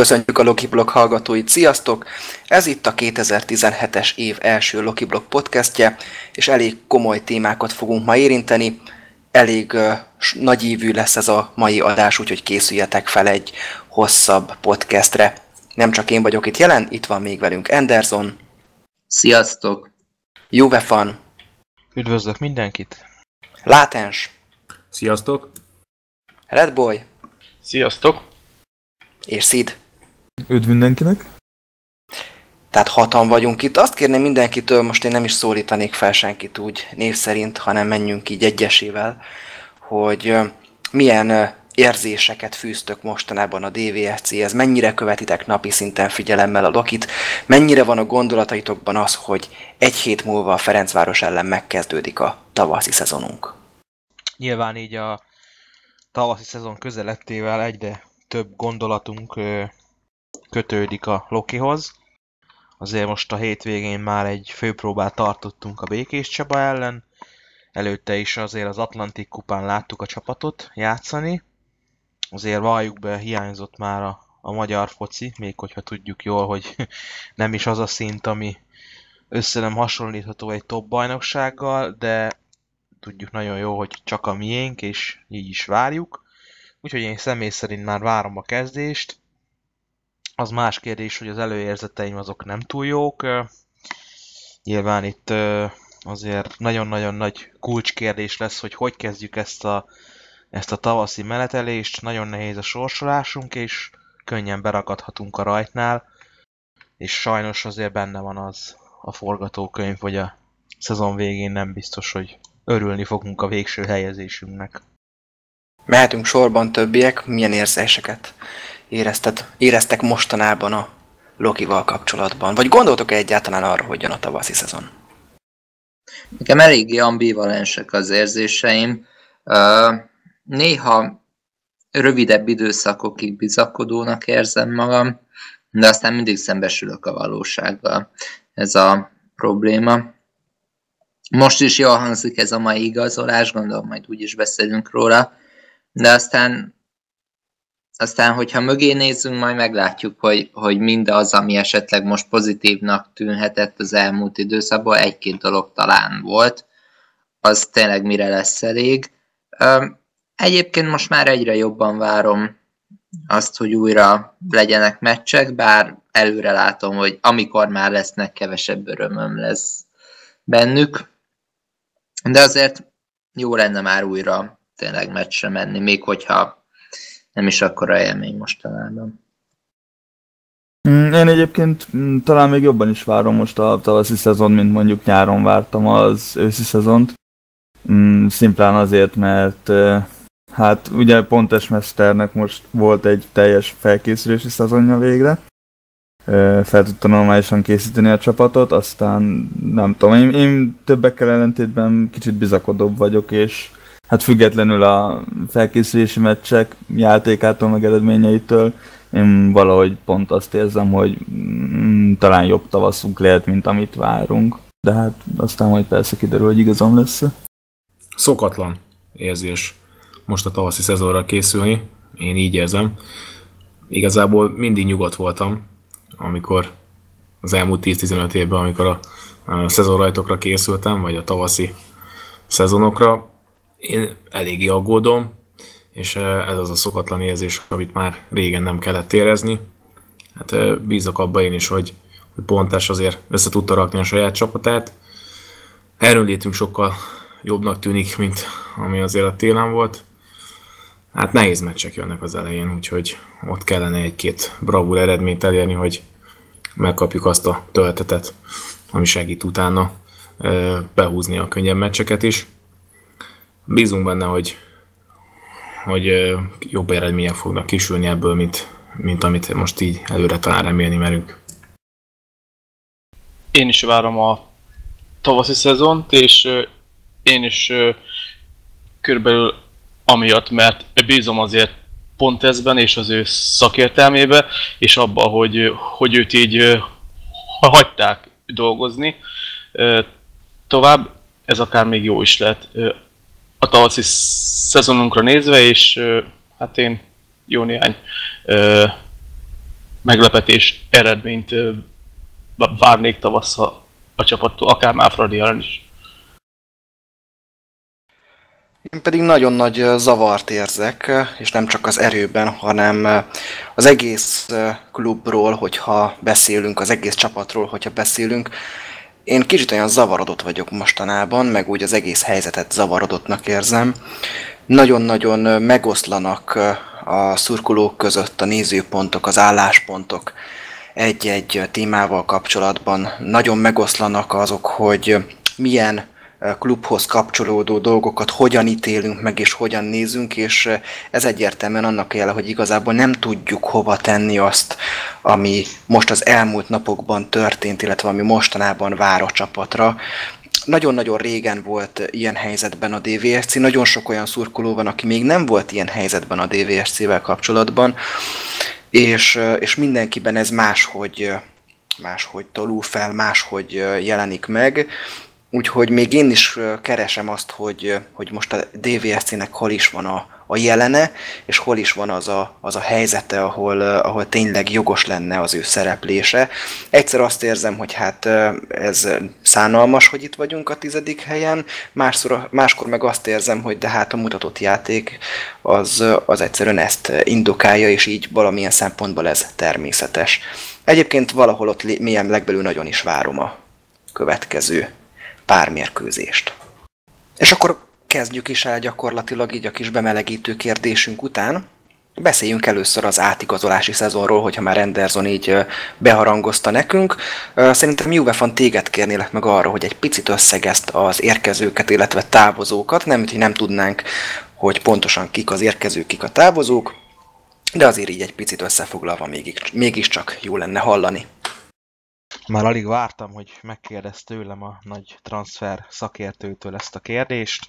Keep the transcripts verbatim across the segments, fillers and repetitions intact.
Köszönjük a Loki Blog hallgatóit, sziasztok! Ez itt a kétezer-tizenhetes év első Loki Blog podcastje, és elég komoly témákat fogunk ma érinteni. Elég uh, nagyívű lesz ez a mai adás, úgyhogy készüljetek fel egy hosszabb podcastre. Nem csak én vagyok itt jelen, itt van még velünk Anderson. Sziasztok! Juvefan. Üdvözlök mindenkit! Látens. Sziasztok! Redboy. Sziasztok! És Sid. Üdv mindenkinek! Tehát hatan vagyunk itt. Azt kérném mindenkitől, most én nem is szólítanék fel senkit úgy név szerint, hanem menjünk így egyesével, hogy milyen érzéseket fűztök mostanában a dé vé ef céhez, mennyire követitek napi szinten figyelemmel a Lokit, mennyire van a gondolataitokban az, hogy egy hét múlva a Ferencváros ellen megkezdődik a tavaszi szezonunk. Nyilván így a tavaszi szezon közelettével egyre több gondolatunk kötődik a Lokihoz. Azért most a hétvégén már egy főpróbát tartottunk a Békés Csaba ellen. Előtte is azért az Atlantik kupán láttuk a csapatot játszani. Azért valljuk be, hiányzott már a, a magyar foci, még hogyha tudjuk jól, hogy nem is az a szint, ami össze nem hasonlítható egy top bajnoksággal, de tudjuk nagyon jó, hogy csak a miénk, és így is várjuk. Úgyhogy én személy szerint már várom a kezdést. Az más kérdés, hogy az előérzeteim azok nem túl jók. Nyilván itt azért nagyon-nagyon nagy kulcskérdés lesz, hogy hogy kezdjük ezt a, ezt a tavaszi menetelést. Nagyon nehéz a sorsolásunk, és könnyen berakadhatunk a rajtnál. És sajnos azért benne van az a forgatókönyv, hogy a szezon végén nem biztos, hogy örülni fogunk a végső helyezésünknek. Mehetünk sorban többiek, milyen érzéseket érezted, éreztek mostanában a Lokival kapcsolatban? Vagy gondoltok-e egyáltalán arra, hogy jön a tavaszi szezon? Nekem eléggé ambivalensek az érzéseim. Néha rövidebb időszakokig bizakodónak érzem magam, de aztán mindig szembesülök a valósággal. Ez a probléma. Most is jól hangzik ez a mai igazolás, gondolom majd úgyis beszélünk róla, de aztán, aztán hogyha mögé nézzünk, majd meglátjuk, hogy, hogy mindaz, ami esetleg most pozitívnak tűnhetett az elmúlt időszakban, egy-két dolog talán volt, az tényleg mire lesz elég. Egyébként most már egyre jobban várom azt, hogy újra legyenek meccsek, bár előre látom, hogy amikor már lesznek, kevesebb örömöm lesz bennük. De azért jó lenne már újra tényleg meccsre menni, még hogyha nem is akkora élmény mostanában. Én egyébként talán még jobban is várom most a tavaszi szezon, mint mondjuk nyáron vártam az őszi szezont. Szimplán azért, mert hát ugye Pontesmesternek most volt egy teljes felkészülési szezonja végre. Fel tudta normálisan készíteni a csapatot, aztán nem tudom, én, én többekkel ellentétben kicsit bizakodóbb vagyok, és hát függetlenül a felkészülési meccsek játékától meg eredményeitől, én valahogy pont azt érzem, hogy mm, talán jobb tavaszunk lehet, mint amit várunk, de hát aztán majd persze kiderül, hogy igazam lesz. Szokatlan érzés most a tavaszi szezonra készülni, én így érzem. Igazából mindig nyugodt voltam, amikor az elmúlt tíz-tizenöt évben, amikor a, a szezonrajtokra készültem, vagy a tavaszi szezonokra, én eléggé aggódom, és ez az a szokatlan érzés, amit már régen nem kellett érezni. Hát bízok abba én is, hogy, hogy Pontes azért össze tudta rakni a saját csapatát. Erőnlétünk sokkal jobbnak tűnik, mint ami azért a télen volt. Hát nehéz meccsek jönnek az elején, úgyhogy ott kellene egy-két bravúr eredményt elérni, hogy megkapjuk azt a töltetet, ami segít utána behúzni a könnyebb meccseket is. Bízunk benne, hogy, hogy jobb eredmények fognak kisülni ebből, mint, mint amit most így előre talán remélni merünk. Én is várom a tavaszi szezont, és én is körülbelül amiatt, mert bízom azért Pontesben és az ő szakértelmébe, és abban, hogy, hogy őt így hagyták dolgozni. Tovább ez akár még jó is lehet a tavaszi szezonunkra nézve, és hát én jó néhány meglepetés eredményt várnék tavasszal a csapattól, akár Máfradi ellen is. Én pedig nagyon nagy zavart érzek, és nem csak az erőben, hanem az egész klubról, hogyha beszélünk, az egész csapatról, hogyha beszélünk. Én kicsit olyan zavarodott vagyok mostanában, meg úgy az egész helyzetet zavarodottnak érzem. Nagyon-nagyon megoszlanak a szurkolók között a nézőpontok, az álláspontok egy-egy témával kapcsolatban. Nagyon megoszlanak azok, hogy milyen klubhoz kapcsolódó dolgokat hogyan ítélünk meg és hogyan nézünk, és ez egyértelműen annak jele, hogy igazából nem tudjuk hova tenni azt, ami most az elmúlt napokban történt, illetve ami mostanában vár a csapatra. Nagyon-nagyon régen volt ilyen helyzetben a dé vé es cé, nagyon sok olyan szurkoló van, aki még nem volt ilyen helyzetben a dé vé es cével kapcsolatban, és, és mindenkiben ez máshogy, máshogy tolul fel, máshogy jelenik meg. Úgyhogy még én is keresem azt, hogy, hogy most a dé vé es cének hol is van a, a jelene, és hol is van az a, az a helyzete, ahol, ahol tényleg jogos lenne az ő szereplése. Egyszer azt érzem, hogy hát ez szánalmas, hogy itt vagyunk a tizedik helyen, máskor, máskor meg azt érzem, hogy de hát a mutatott játék az, az egyszerűen ezt indokálja, és így valamilyen szempontból ez természetes. Egyébként valahol ott mélyen legbelül nagyon is várom a következő pár mérkőzést. És akkor kezdjük is el gyakorlatilag így a kis bemelegítő kérdésünk után. Beszéljünk először az átigazolási szezonról, hogyha már Anderson így beharangozta nekünk. Szerintem Juvefan téged kérnélek meg arra, hogy egy picit összegezt az érkezőket, illetve távozókat. Nem, hogy nem tudnánk, hogy pontosan kik az érkezők, kik a távozók, de azért így egy picit összefoglalva mégis, mégiscsak jó lenne hallani. Már alig vártam, hogy megkérdezz tőlem a nagy transfer szakértőtől ezt a kérdést.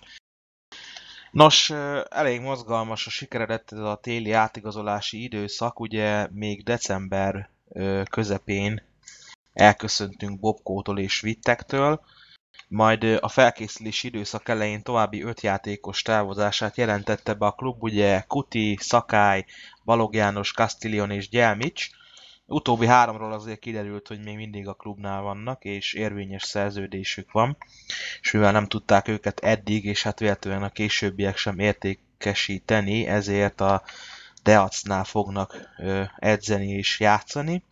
Nos, elég mozgalmas a sikeredett ez a téli átigazolási időszak, ugye még december közepén elköszöntünk Bobkótól és Vittektől, majd a felkészülési időszak elején további öt játékos távozását jelentette be a klub, ugye Kuti, Szakály, Balog János, Castillon és Gyelmics. Utóbbi háromról azért kiderült, hogy még mindig a klubnál vannak, és érvényes szerződésük van, és mivel nem tudták őket eddig, és hát véletlenül a későbbiek sem értékesíteni, ezért a Deacnál fognak ö, edzeni és játszani.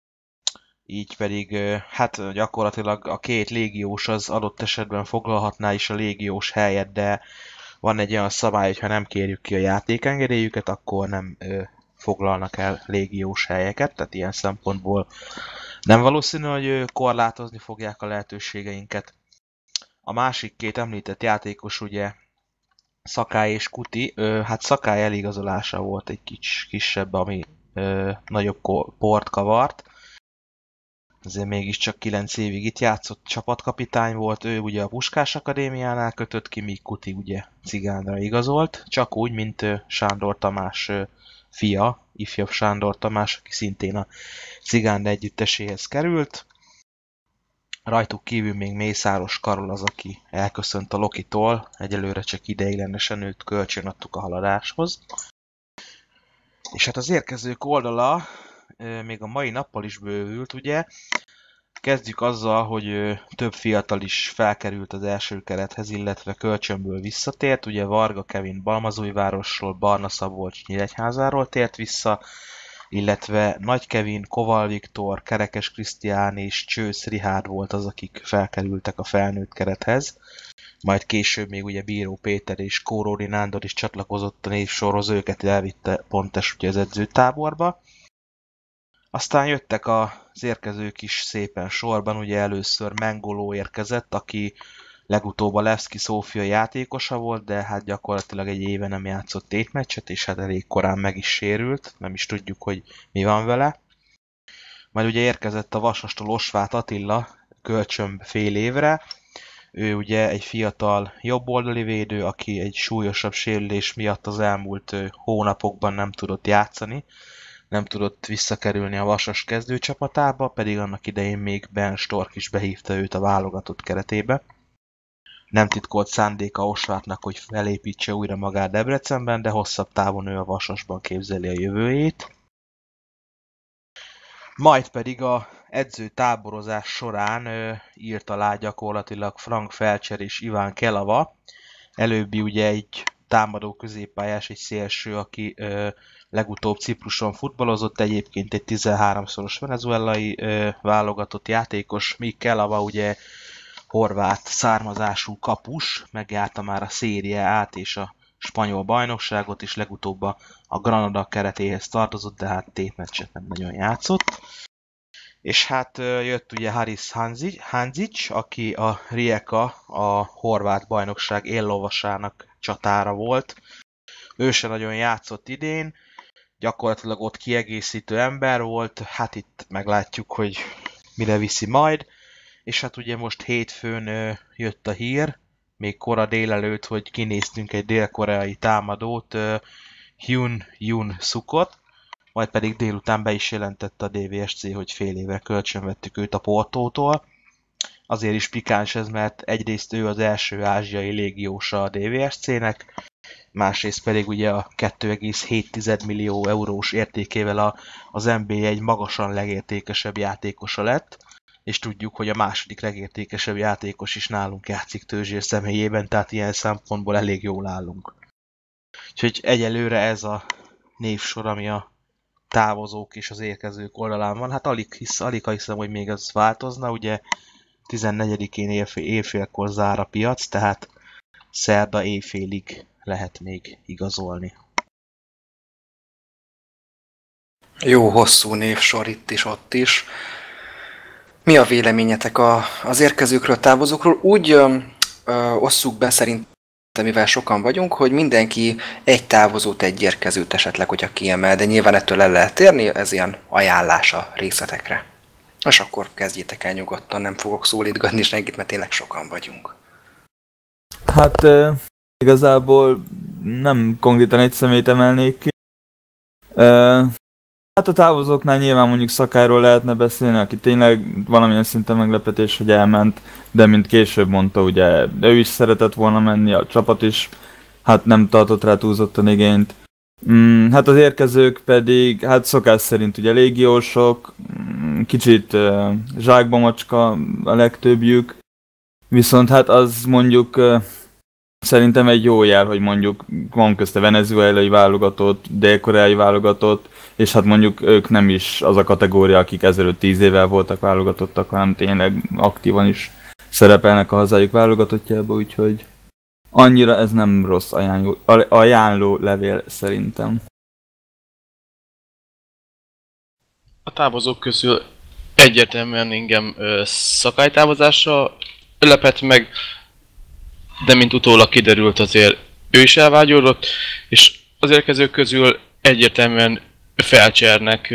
Így pedig ö, hát gyakorlatilag a két légiós az adott esetben foglalhatná is a légiós helyet, de van egy olyan szabály, hogy ha nem kérjük ki a játékengedélyüket, akkor nem ö, foglalnak el légiós helyeket, tehát ilyen szempontból nem valószínű, hogy korlátozni fogják a lehetőségeinket. A másik két említett játékos ugye Szakály és Kuti, ö, hát Szakály eligazolása volt egy kis, kisebb, ami ö, nagyobb port kavart. Azért mégiscsak kilenc évig itt játszott, csapatkapitány volt, ő ugye a Puskás Akadémiánál kötött ki, míg Kuti ugye Cigánra igazolt, csak úgy, mint ö, Sándor Tamás ö, fia, ifjabb Sándor Tamás, aki szintén a Cigán együtteséhez került. Rajtuk kívül még Mészáros Karol az, aki elköszönt a Lokitól, egyelőre csak ideiglenesen őt kölcsönadtuk a haladáshoz. És hát az érkezők oldala még a mai nappal is bővült, ugye. Kezdjük azzal, hogy több fiatal is felkerült az első kerethez, illetve kölcsönből visszatért. Ugye Varga Kevin Balmazújvárosról, Barna Szabolcs Nyíregyházáról tért vissza, illetve Nagy Kevin, Koval Viktor, Kerekes Krisztián és Csősz Rihárd volt az, akik felkerültek a felnőtt kerethez. Majd később még ugye Bíró Péter és Kóródi Nándor is csatlakozott a névsorhoz, őket elvitte Pontes ugye az edzőtáborba. Aztán jöttek az érkezők is szépen sorban, ugye először Mengoló érkezett, aki legutóbb a Levszki Szófia játékosa volt, de hát gyakorlatilag egy éve nem játszott tétmeccset, és hát elég korán meg is sérült, nem is tudjuk, hogy mi van vele. Majd ugye érkezett a Vasastól Osváth Attila kölcsön fél évre, ő ugye egy fiatal jobboldali védő, aki egy súlyosabb sérülés miatt az elmúlt hónapokban nem tudott játszani, nem tudott visszakerülni a Vasas kezdőcsapatába, pedig annak idején még Ben Stork is behívta őt a válogatott keretébe. Nem titkolt szándéka Osváthnak, hogy felépítse újra magát Debrecenben, de hosszabb távon ő a Vasasban képzeli a jövőjét. Majd pedig a edzőtáborozás során ö, írt alá gyakorlatilag Frank Felcher és Iván Kelava. Előbbi ugye egy támadó középpályás, egy szélső, aki ö, legutóbb Cipruson futballozott, egyébként egy tizenháromszoros venezuelai ö, válogatott játékos, míg Kelava ugye horvát származású kapus, megjárta már a Serie A-t és a spanyol bajnokságot, és legutóbb a, a Granada keretéhez tartozott, de hát tétmeccset nem nagyon játszott. És hát jött ugye Haris Hanzic, aki a Rijeka, a horvát bajnokság éllovasának csatára volt. Ő se nagyon játszott idén, gyakorlatilag ott kiegészítő ember volt, hát itt meglátjuk, hogy mire viszi majd. És hát ugye most hétfőn jött a hír, még kora délelőtt, hogy kinéztünk egy dél-koreai támadót, Hyun Jun Sukot, majd pedig délután be is jelentette a dé vé es cé, hogy fél évre kölcsönvettük őt a Portótól. Azért is pikáns ez, mert egyrészt ő az első ázsiai légiósa a dé vé es cének, másrészt pedig ugye a két egész hét millió eurós értékével a, az en bé á egy magasan legértékesebb játékosa lett, és tudjuk, hogy a második legértékesebb játékos is nálunk játszik Tőzsér személyében, tehát ilyen szempontból elég jól állunk. Úgyhogy egyelőre ez a névsor, ami a távozók és az érkezők oldalán van. Hát alig, hisz, alig hiszem, hogy még az változna, ugye tizennegyedikén éjfél, éjfélkor zár a piac, tehát szerda éjfélig lehet még igazolni. Jó hosszú névsor itt is, ott is. Mi a véleményetek a, az érkezőkről, távozókról? Úgy ö, ö, osszuk be szerintem, mivel sokan vagyunk, hogy mindenki egy távozót, egy érkezőt esetleg, hogyha kiemel, de nyilván ettől el lehet térni, ez ilyen ajánlás a részletekre. És akkor kezdjétek el nyugodtan, nem fogok szólítgatni senkit, mert tényleg sokan vagyunk. Hát e, igazából nem konkrétan egy személyt emelnék ki. E, Hát a távozóknál nyilván mondjuk Szakályról lehetne beszélni, aki tényleg valamilyen szinten meglepetés, hogy elment, de mint később mondta, ugye ő is szeretett volna menni, a csapat is, hát nem tartott rá túlzottan igényt. Mm, hát az érkezők pedig, hát szokás szerint ugye légiósok, kicsit uh, zsákba macska a legtöbbjük, viszont hát az mondjuk uh, szerintem egy jó jel, hogy mondjuk van közte venezuelai válogatott, dél-koreai válogatott, és hát mondjuk ők nem is az a kategória, akik ezelőtt tíz évvel voltak válogatottak, hanem tényleg aktívan is szerepelnek a hazájuk válogatottjába, úgyhogy annyira ez nem rossz ajánló, ajánló levél szerintem. A távozók közül egyértelműen engem Szakály távozása lepett meg, de mint utólag kiderült, azért ő is elvágyódott, és az érkezők közül egyértelműen Felchernek,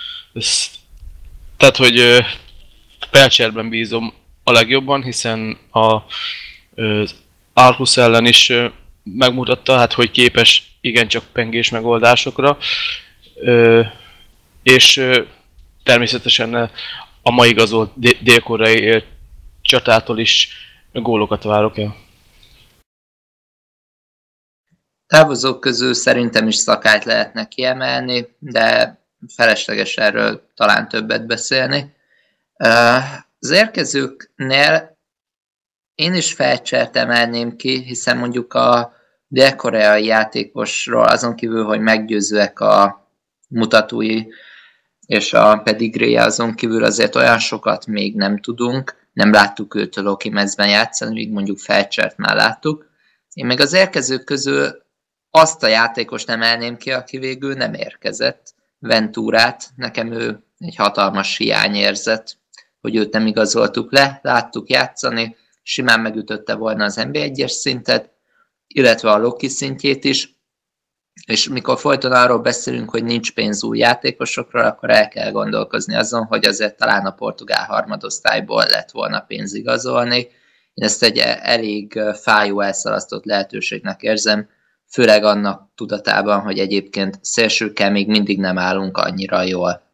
tehát hogy Felcherben bízom a legjobban, hiszen a, az Aarhus ellen is megmutatta, hát hogy képes igencsak pengés megoldásokra, és természetesen a mai igazolt dél-koreai csatától is gólokat várok el. Távozók közül szerintem is Szakályt lehetne kiemelni, de felesleges erről talán többet beszélni. Az érkezőknél én is Felchert emelném ki, hiszen mondjuk a dél-koreai játékosról azon kívül, hogy meggyőzőek a mutatói és a pedigréje, azon kívül azért olyan sokat még nem tudunk. Nem láttuk őt a Loki mezben játszani, míg mondjuk Felchert már láttuk. Én még az érkezők közül azt a játékost emelném ki, aki végül nem érkezett, Venturát. Nekem ő egy hatalmas hiányérzet, hogy őt nem igazoltuk le, láttuk játszani, simán megütötte volna az en bé egyes szintet, illetve a Loki szintjét is, és mikor folyton arról beszélünk, hogy nincs pénz új játékosokról, akkor el kell gondolkozni azon, hogy azért talán a portugál harmadosztályból lett volna pénz igazolni. Én ezt egy elég fájó elszalasztott lehetőségnek érzem, főleg annak tudatában, hogy egyébként szélsőkkel még mindig nem állunk annyira jól.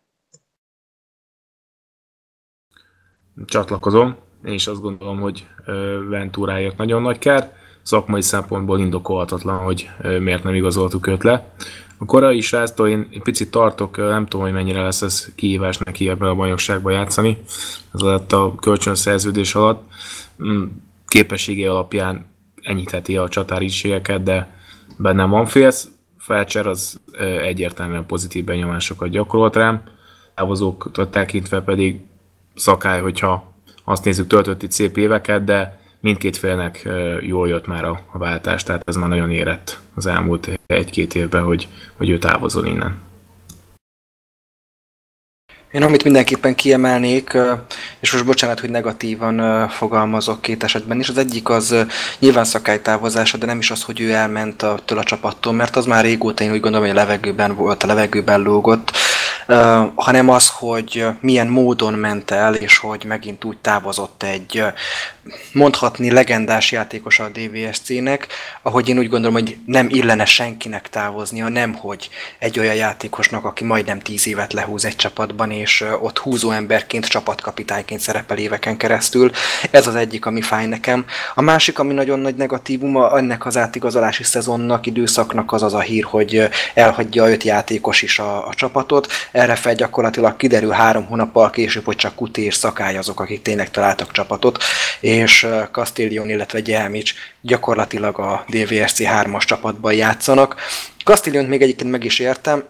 Csatlakozom. Én is azt gondolom, hogy Venturáért nagyon nagy kár. Szakmai szempontból indokolhatatlan, hogy miért nem igazoltuk őt le. A korai sráctól én egy picit tartok, nem tudom, hogy mennyire lesz ez kihívás neki ebben a bajnokságban játszani. Ez alatt a kölcsönszerződés alatt képességé alapján enyhítheti a csatárítségeket, de bennem van félsz. Felcser az egyértelműen pozitív benyomásokat gyakorolt rám. Távozóktól tekintve pedig Szakály, hogyha azt nézzük, töltött itt szép éveket, de mindkét félnek jól jött már a váltás, tehát ez már nagyon érett az elmúlt egy-két évben, hogy, hogy ő távozol innen. Én amit mindenképpen kiemelnék, és most bocsánat, hogy negatívan fogalmazok két esetben is, az egyik az nyilván Szakály távozása, de nem is az, hogy ő elment attól a csapattól, mert az már régóta én úgy gondolom, hogy a levegőben volt, a levegőben lógott, Uh, hanem az, hogy milyen módon ment el, és hogy megint úgy távozott egy mondhatni legendás játékos a dé vé es cé-nek, ahogy én úgy gondolom, hogy nem illene senkinek távoznia, nem hogy egy olyan játékosnak, aki majdnem tíz évet lehúz egy csapatban, és ott húzó emberként, csapatkapitányként szerepel éveken keresztül. Ez az egyik, ami fáj nekem. A másik, ami nagyon nagy negatívuma ennek az átigazolási szezonnak, időszaknak az az a hír, hogy elhagyja öt játékos is a, a csapatot. Erre fel gyakorlatilag kiderül három hónappal később, hogy csak Kuti és Szakály azok, akik tényleg találtak csapatot, és Castellón, illetve Gyelmics gyakorlatilag a dé vé es cé hármas csapatban játszanak. Castellónt még egyébként meg is értem,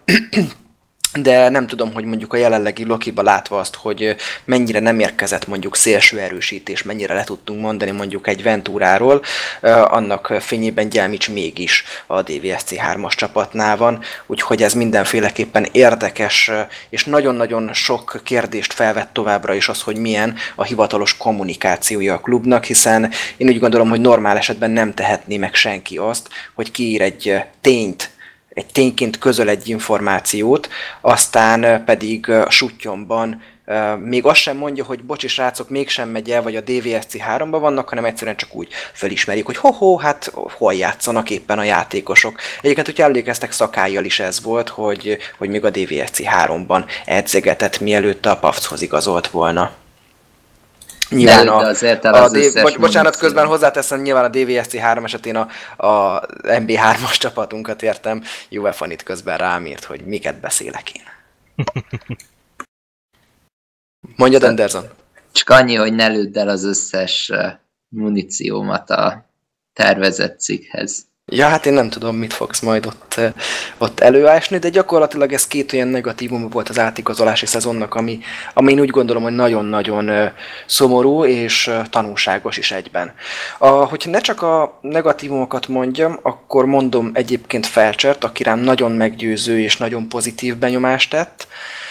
de nem tudom, hogy mondjuk a jelenlegi Lokiba látva azt, hogy mennyire nem érkezett mondjuk szélső erősítés, mennyire le tudtunk mondani mondjuk egy Venturáról, annak fényében Gyelmics mégis a dé vé es cé hármas csapatnál van, úgyhogy ez mindenféleképpen érdekes, és nagyon-nagyon sok kérdést felvett továbbra is az, hogy milyen a hivatalos kommunikációja a klubnak, hiszen én úgy gondolom, hogy normál esetben nem tehetné meg senki azt, hogy kiír egy tényt, egy tényként közöl egy információt, aztán pedig a suttyomban még azt sem mondja, hogy bocsi srácok, mégsem megy el, vagy a dé vé es cé háromban vannak, hanem egyszerűen csak úgy felismerik, hogy ho-ho, hát hol játszanak éppen a játékosok. Egyébként, hogyha emlékeztek, Szakállyal is ez volt, hogy, hogy még a dé vé es cé háromban edzegetett, mielőtt a Pafchoz igazolt volna. Nyilván de, a, de azért a, az a bocs, bocsánat, muníció. közben hozzáteszem, nyilván a dé vé es cé három esetén a, a em bé hármas csapatunkat értem, Juvefan itt közben rám írt, hogy miket beszélek én. Mondjad, Anderson. Csak annyi, hogy ne lődd el az összes muníciómat a tervezett cikkhez. Ja, hát én nem tudom, mit fogsz majd ott, ott előásni, de gyakorlatilag ez két olyan negatívum volt az átigazolási szezonnak, ami, ami én úgy gondolom, hogy nagyon-nagyon szomorú és tanulságos is egyben. A, hogyha ne csak a negatívumokat mondjam, akkor mondom egyébként Felcsert, aki rám nagyon meggyőző és nagyon pozitív benyomást tett,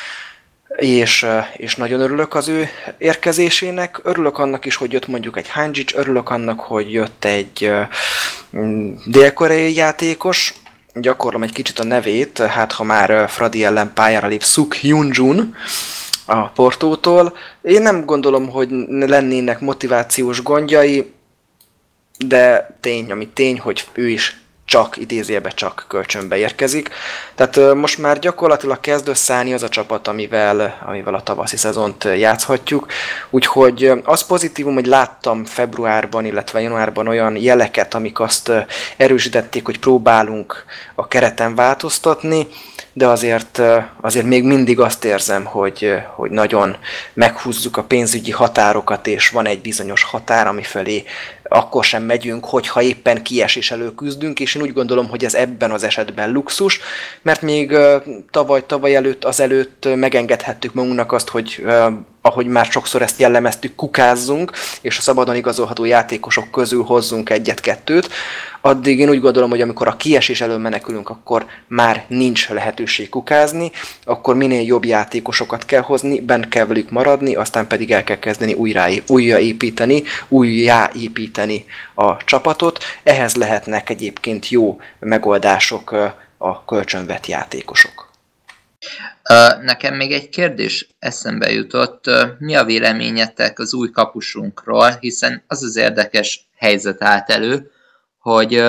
és, és nagyon örülök az ő érkezésének. Örülök annak is, hogy jött mondjuk egy Hanjic, örülök annak, hogy jött egy uh, dél-koreai játékos. Gyakorlom egy kicsit a nevét, hát ha már Fradi ellen pályára lép, Suk Hyun-jun a Portótól. Én nem gondolom, hogy lennének motivációs gondjai, de tény, ami tény, hogy ő is csak, idézőjelben csak kölcsönbe érkezik. Tehát most már gyakorlatilag kezd összeállni az a csapat, amivel, amivel a tavaszi szezont játszhatjuk. Úgyhogy az pozitívum, hogy láttam februárban, illetve januárban olyan jeleket, amik azt erősítették, hogy próbálunk a kereten változtatni, de azért, azért még mindig azt érzem, hogy, hogy nagyon meghúzzuk a pénzügyi határokat, és van egy bizonyos határ, ami felé akkor sem megyünk, hogyha éppen kiesés elől küzdünk, és én úgy gondolom, hogy ez ebben az esetben luxus, mert még tavaly, tavaly előtt, azelőtt megengedhettük magunknak azt, hogy ahogy már sokszor ezt jellemeztük, kukázzunk, és a szabadon igazolható játékosok közül hozzunk egyet-kettőt, addig én úgy gondolom, hogy amikor a kiesés elől menekülünk, akkor már nincs lehetőség kukázni, akkor minél jobb játékosokat kell hozni, bent kell velük maradni, aztán pedig el kell kezdeni újra, újraépíteni, újjáépíteni a csapatot. Ehhez lehetnek egyébként jó megoldások a kölcsönvett játékosok. Nekem még egy kérdés eszembe jutott. Mi a véleményetek az új kapusunkról, hiszen az az érdekes helyzet állt elő, hogy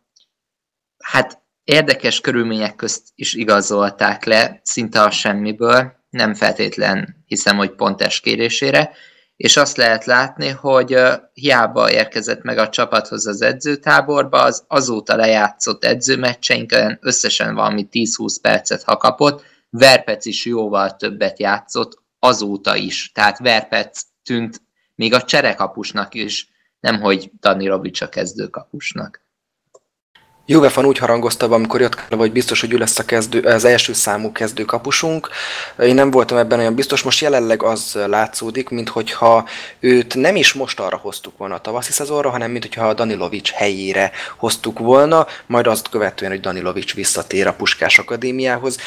hát érdekes körülmények közt is igazolták le, szinte a semmiből, nem feltétlen hiszem, hogy Pontes kérésére, és azt lehet látni, hogy hiába érkezett meg a csapathoz az edzőtáborba, az azóta lejátszott edzőmeccseinken összesen valami tíz-húsz percet, ha kapott, Verpec is jóval többet játszott azóta is, tehát Verpec tűnt még a cserekapusnak is, nemhogy Danilovics a kezdőkapusnak. Juvefan úgy harangozta be, amikor jött kell, hogy biztos, hogy ő lesz a kezdő, az első számú kezdőkapusunk. Én nem voltam ebben olyan biztos, most jelenleg az látszódik, minthogyha őt nem is most arra hoztuk volna a tavaszi szezonra, hanem minthogyha a Danilovics helyére hoztuk volna, majd azt követően, hogy Danilovics visszatér a Puskás Akadémiához.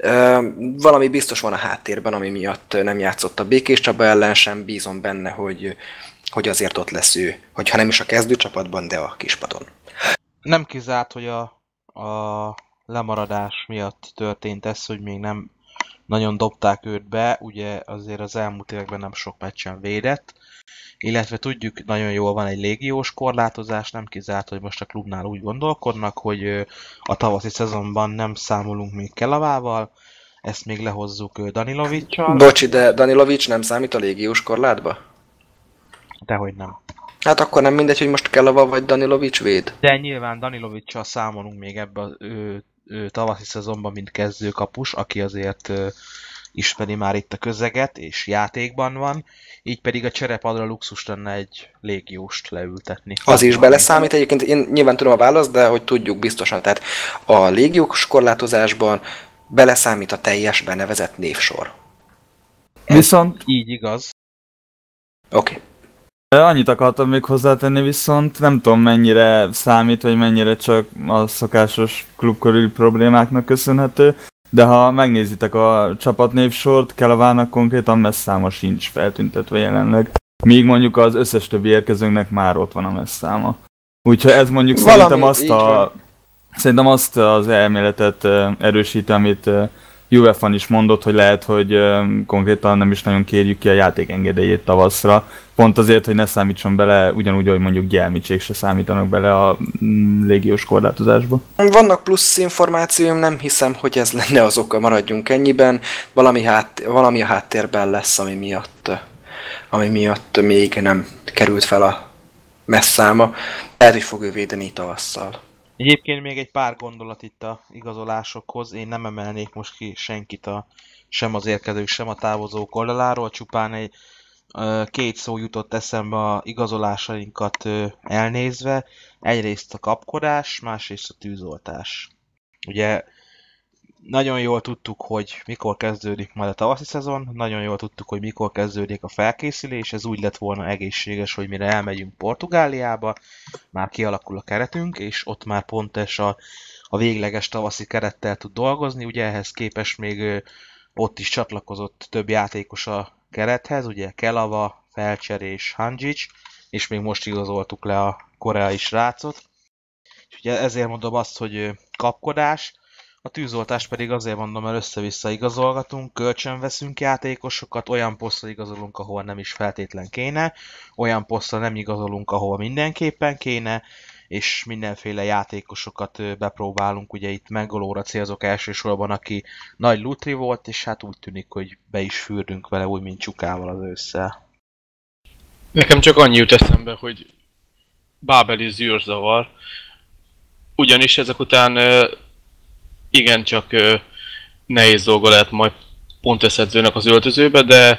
Valami biztos van a háttérben, ami miatt nem játszott a Békés Csaba ellen, sem bízom benne, hogy, hogy azért ott lesz ő, hogyha nem is a kezdőcsapatban, de a kispadon. Nem kizárt, hogy a, a lemaradás miatt történt ez, hogy még nem nagyon dobták őt be, ugye azért az elmúlt években nem sok meccsen védett, illetve tudjuk, nagyon jól van egy légiós korlátozás, nem kizárt, hogy most a klubnál úgy gondolkodnak, hogy a tavaszi szezonban nem számolunk még Kelavával, ezt még lehozzuk Danilovics-sal. Bocsi, de Danilovics nem számít a légiós korlátba? Dehogy nem. Hát akkor nem mindegy, hogy most Kelava vagy Danilovics véd. De nyilván Danilovics-sal számolunk még ebbe a ő, ő, tavaszi szezonban, mint kezdőkapus, aki azért ö, ismeri már itt a közeget, és játékban van, így pedig a cserepadra luxus lenne egy légióst leültetni. Az is beleszámít, egyébként én nyilván tudom a választ, de hogy tudjuk biztosan, tehát a légiós korlátozásban beleszámít a teljes benevezett névsor. Viszont... Így igaz. Oké. Okay. Annyit akartam még hozzátenni, viszont nem tudom mennyire számít, vagy mennyire csak a szokásos klubkörüli problémáknak köszönhető, de ha megnézitek a csapatnévsort, Kelavának konkrétan messzáma sincs feltüntetve jelenleg. Míg mondjuk az összes többi érkezőnknek már ott van a messzáma. Úgyhogy ez mondjuk Valami, szerintem azt a... Szerintem azt az elméletet erősíti, amit Juvefan is mondott, hogy lehet, hogy konkrétan nem is nagyon kérjük ki a játékengedélyét tavaszra. Pont azért, hogy ne számítson bele, ugyanúgy, hogy mondjuk Gyelmicsék se számítanak bele a légiós korlátozásba. Vannak plusz információim, nem hiszem, hogy ez lenne az oka, maradjunk ennyiben. Valami, hát, valami a háttérben lesz, ami miatt, ami miatt még nem került fel a messzáma. Lehet, hogy fog ő védeni tavasszal. Egyébként még egy pár gondolat itt a igazolásokhoz. Én nem emelnék most ki senkit a, sem az érkezők, sem a távozók oldaláról, csupán egy két szó jutott eszembe a igazolásainkat elnézve. Egyrészt a kapkodás, másrészt a tűzoltás. Ugye nagyon jól tudtuk, hogy mikor kezdődik majd a tavaszi szezon, nagyon jól tudtuk, hogy mikor kezdődik a felkészülés, ez úgy lett volna egészséges, hogy mire elmegyünk Portugáliába, már kialakul a keretünk, és ott már Pontes a, a végleges tavaszi kerettel tud dolgozni, ugye ehhez képest még ott is csatlakozott több játékos a kerethez, ugye Kelava, Felcser és Handzic, és még most igazoltuk le a koreai srácot. És ugye ezért mondom azt, hogy kapkodás, a tűzoltás pedig azért mondom, mert össze-vissza igazolgatunk, kölcsönveszünk játékosokat, olyan posztra igazolunk, ahol nem is feltétlen kéne, olyan posztra nem igazolunk, ahol mindenképpen kéne, és mindenféle játékosokat bepróbálunk, ugye itt Mengolóra célzok elsősorban, aki nagy lutri volt, és hát úgy tűnik, hogy be is fürdünk vele, úgy, mint Csukával az ősszel. Nekem csak annyi jut eszembe, hogy bábeli zűrzavar, ugyanis ezek után igencsak nehéz dolga lehet majd Pontes edzőnek az öltözőbe, de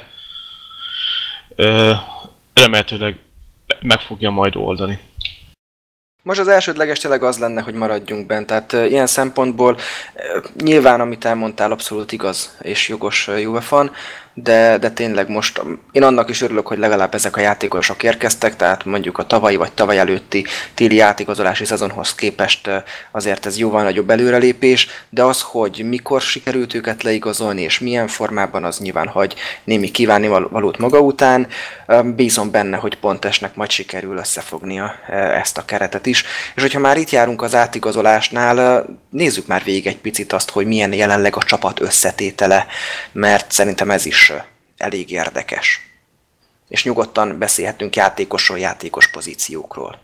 remélhetőleg meg fogja majd oldani. Most az elsődleges tényleg az lenne, hogy maradjunk bent, tehát uh, ilyen szempontból uh, nyilván, amit elmondtál, abszolút igaz és jogos uh, Juvefan, de, de tényleg most én annak is örülök, hogy legalább ezek a játékosok érkeztek, tehát mondjuk a tavalyi vagy tavaly előtti téli játékozolási szezonhoz képest uh, azért ez jóval nagyobb előrelépés, de az, hogy mikor sikerült őket leigazolni és milyen formában, az nyilván hagy némi kívánni valót maga után. Uh, bízom benne, hogy Pontesnek majd sikerül összefognia uh, ezt a keretet is. És hogyha már itt járunk az átigazolásnál, nézzük már végig egy picit azt, hogy milyen jelenleg a csapat összetétele, mert szerintem ez is elég érdekes. És nyugodtan beszélhetünk játékosról, játékos pozíciókról.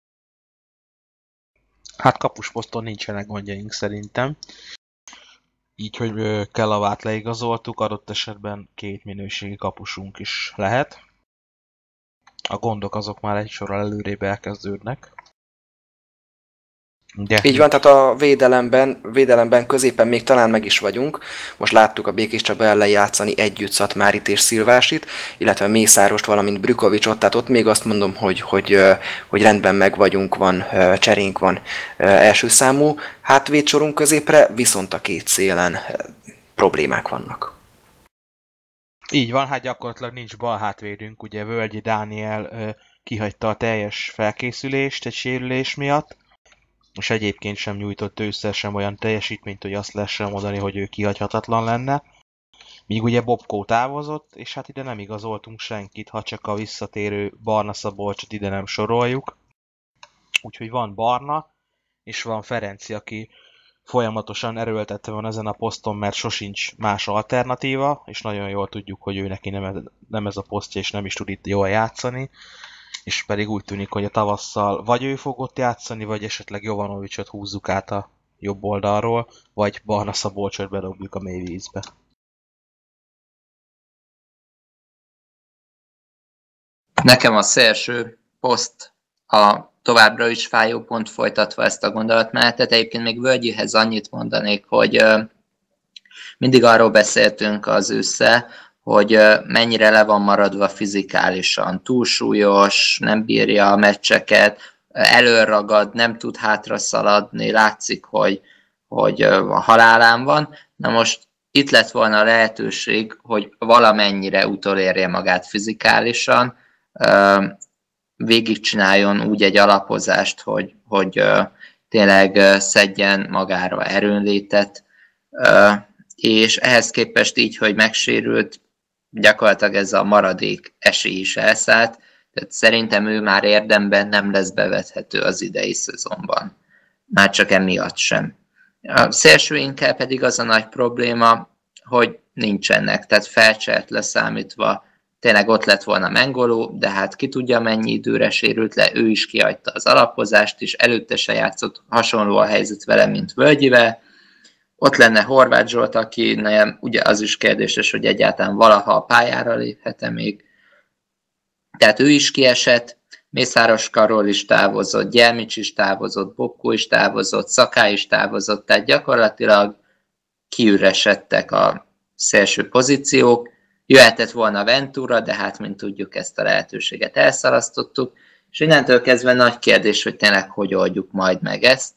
Hát kapusposzton nincsenek gondjaink szerintem. így, hogy Kellavát leigazoltuk, adott esetben két minőségi kapusunk is lehet. A gondok azok már egy sorral előrébb elkezdődnek. De. Így van, tehát a védelemben, védelemben középen még talán meg is vagyunk. Most láttuk a Békés Csaba ellen játszani együtt Szatmárit és Szilvásit, illetve Mészárost, valamint Brükovicsot, tehát ott még azt mondom, hogy, hogy, hogy rendben meg vagyunk, van cserénk, van első számú hátvédsorunk középre, viszont a két szélen problémák vannak. Így van, hát gyakorlatilag nincs bal hátvédünk, ugye Völgyi Dániel kihagyta a teljes felkészülést egy sérülés miatt, és egyébként sem nyújtott ősszel sem olyan teljesítményt, hogy azt lehessen mondani, hogy ő kihagyhatatlan lenne. Míg ugye Bobkó távozott, és hát ide nem igazoltunk senkit, ha csak a visszatérő Barna Szabolcsot ide nem soroljuk. Úgyhogy van Barna, és van Ferenci, aki folyamatosan erőltetve van ezen a poszton, mert sosincs más alternatíva, és nagyon jól tudjuk, hogy ő neki nem, nem ez a posztja, és nem is tud itt jól játszani. És pedig úgy tűnik, hogy a tavasszal vagy ő fog ott játszani, vagy esetleg Jovanovicsot húzzuk át a jobb oldalról, vagy Barna Szabolcsot bedobjuk a mély vízbe. Nekem a szélső poszt a továbbra is fájó pont, folytatva ezt a gondolatmenetet. Egyébként még Völgyihez annyit mondanék, hogy mindig arról beszéltünk az ősszel, hogy mennyire le van maradva fizikálisan, túlsúlyos, nem bírja a meccseket, előragad, nem tud hátra szaladni, látszik, hogy, hogy a halálán van. Na most itt lett volna a lehetőség, hogy valamennyire utolérje magát fizikálisan, végigcsináljon úgy egy alapozást, hogy, hogy tényleg szedjen magára erőnlétet, és ehhez képest így, hogy megsérült, gyakorlatilag ez a maradék esély is elszállt, tehát szerintem ő már érdemben nem lesz bevethető az idei szezonban. Már csak emiatt sem. A szélsőinkkel pedig az a nagy probléma, hogy nincsenek, tehát Felcsert leszámítva tényleg ott lett volna Mengoló, de hát ki tudja mennyi időre sérült le, ő is kihagyta az alapozást, és előtte se játszott, hasonló a helyzet vele, mint Völgyivel. Ott lenne Horváth Zsolt, aki nem, ugye az is kérdéses, hogy egyáltalán valaha a pályára léphet-e még. Tehát ő is kiesett, Mészáros Karol is távozott, Gyermics is távozott, Bobkó is távozott, Szaká is távozott, tehát gyakorlatilag kiüresedtek a szélső pozíciók. Jöhetett volna Ventura, de hát, mint tudjuk, ezt a lehetőséget elszalasztottuk, és innentől kezdve nagy kérdés, hogy tényleg hogy oldjuk majd meg ezt,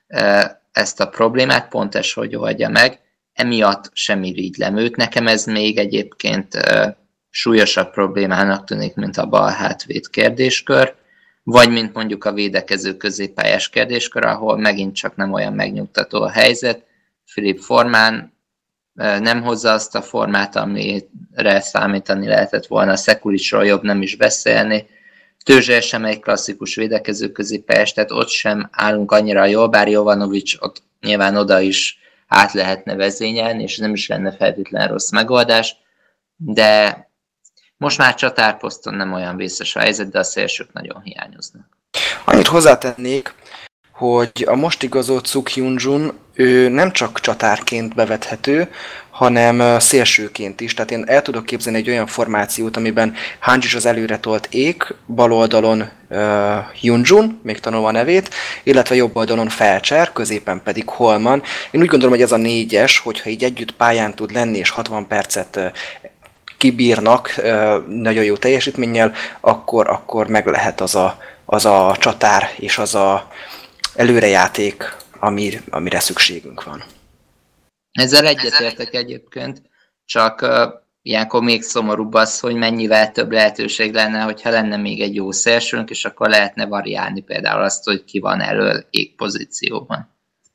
ezt a problémát, Pontes hogy oldja meg, emiatt sem irigylem őt. Nekem ez még egyébként súlyosabb problémának tűnik, mint a bal hátvéd kérdéskör, vagy mint mondjuk a védekező középpályás kérdéskör, ahol megint csak nem olyan megnyugtató a helyzet. Filip Formán nem hozza azt a formát, amire számítani lehetett volna, Szekulicsról jobb nem is beszélni. Tőzsel sem egy klasszikus védekező középpályás, tehát ott sem állunk annyira jól, bár Jovanovics ott nyilván oda is át lehetne vezényelni, és nem is lenne feltétlenül rossz megoldás, de most már csatárposzton nem olyan vészes a helyzet, de a szélsők nagyon hiányoznak. Annyit hozzátennék, hogy a most igazolt Suk Hyun-jun, ő nem csak csatárként bevethető, hanem szélsőként is. Tehát én el tudok képzelni egy olyan formációt, amiben Hanzsis az előre tolt Ék, bal oldalon uh, Hyun-jun, még tanulva a nevét, illetve jobb oldalon Felcser, középen pedig Holman. Én úgy gondolom, hogy ez a négyes, hogyha így együtt pályán tud lenni, és hatvan percet uh, kibírnak uh, nagyon jó teljesítménnyel, akkor, akkor meg lehet az a, az a csatár és az a előrejáték, ami, amire szükségünk van. Ezzel egyetértek egyébként, csak uh, ilyenkor még szomorúbb az, hogy mennyivel több lehetőség lenne, hogyha lenne még egy jó szélsőnk, és akkor lehetne variálni például azt, hogy ki van elől égpozícióban.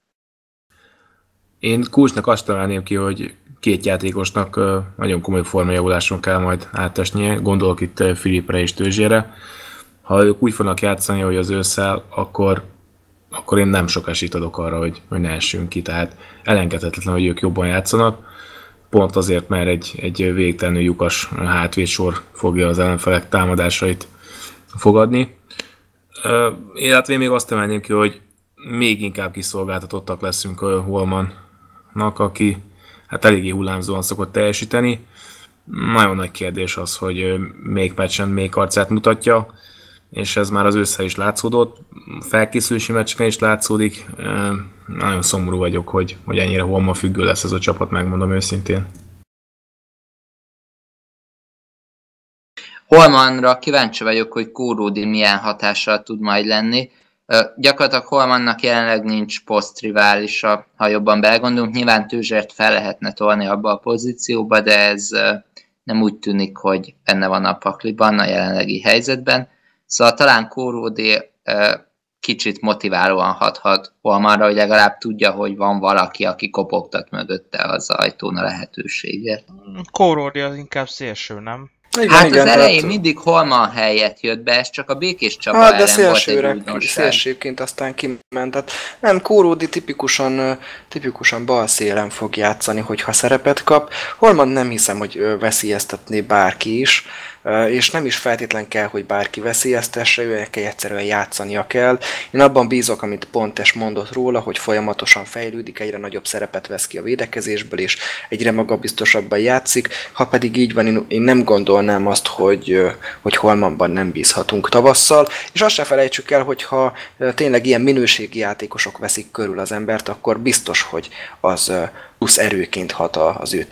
Én kulcsnak azt találném ki, hogy két játékosnak uh, nagyon komoly formajavuláson kell majd átesnie, gondolok itt uh, Filipre és Tőzsére. Ha ők úgy fognak játszani, hogy az ősszel, akkor akkor én nem sok esélyt adok arra, hogy, hogy ne essünk ki. Tehát elengedhetetlen, hogy ők jobban játszanak. Pont azért, mert egy, egy végtelenül lyukas hátvédsor fogja az ellenfelek támadásait fogadni. Illetve én még azt emelném ki, hogy még inkább kiszolgáltatottak leszünk a Holmannak, aki hát eléggé hullámzóan szokott teljesíteni. Nagyon nagy kérdés az, hogy még meccsen még arcát mutatja, és ez már az ősszel is látszódott, felkészülési meccseken is látszódik. Nagyon szomorú vagyok, hogy, hogy ennyire Holma függő lesz ez a csapat, megmondom őszintén. Holmanra kíváncsi vagyok, hogy Kóródi milyen hatással tud majd lenni. Uh, gyakorlatilag Holmannak jelenleg nincs posztriválisa, ha jobban belegondolunk. Nyilván Tőzsért fel lehetne tolni abba a pozícióba, de ez uh, nem úgy tűnik, hogy benne van a pakliban a jelenlegi helyzetben. Szóval talán Kóródi uh, kicsit motiválóan hathat Holmanra, hogy legalább tudja, hogy van valaki, aki kopogtat mögötte az ajtón a lehetőséget. Kóródi az inkább szélső, nem? Igen, hát igen, az elején tehát... mindig Holman helyett jött be, ez csak a Békés Csaba hát, ellen de volt egy újdonság. Szélsőként aztán kiment. Tehát nem, Kóródi tipikusan, tipikusan bal szélen fog játszani, hogyha szerepet kap. Holman nem hiszem, hogy veszélyeztetné bárki is, és nem is feltétlen kell, hogy bárki veszélyeztesse, ő neki egyszerűen játszania kell. Én abban bízok, amit Pontes mondott róla, hogy folyamatosan fejlődik, egyre nagyobb szerepet vesz ki a védekezésből, és egyre magabiztosabban játszik. Ha pedig így van, én nem gondolnám azt, hogy, hogy Holmanban nem bízhatunk tavasszal, és azt se felejtsük el, hogy ha tényleg ilyen minőségi játékosok veszik körül az embert, akkor biztos, hogy az plusz erőként hat az ő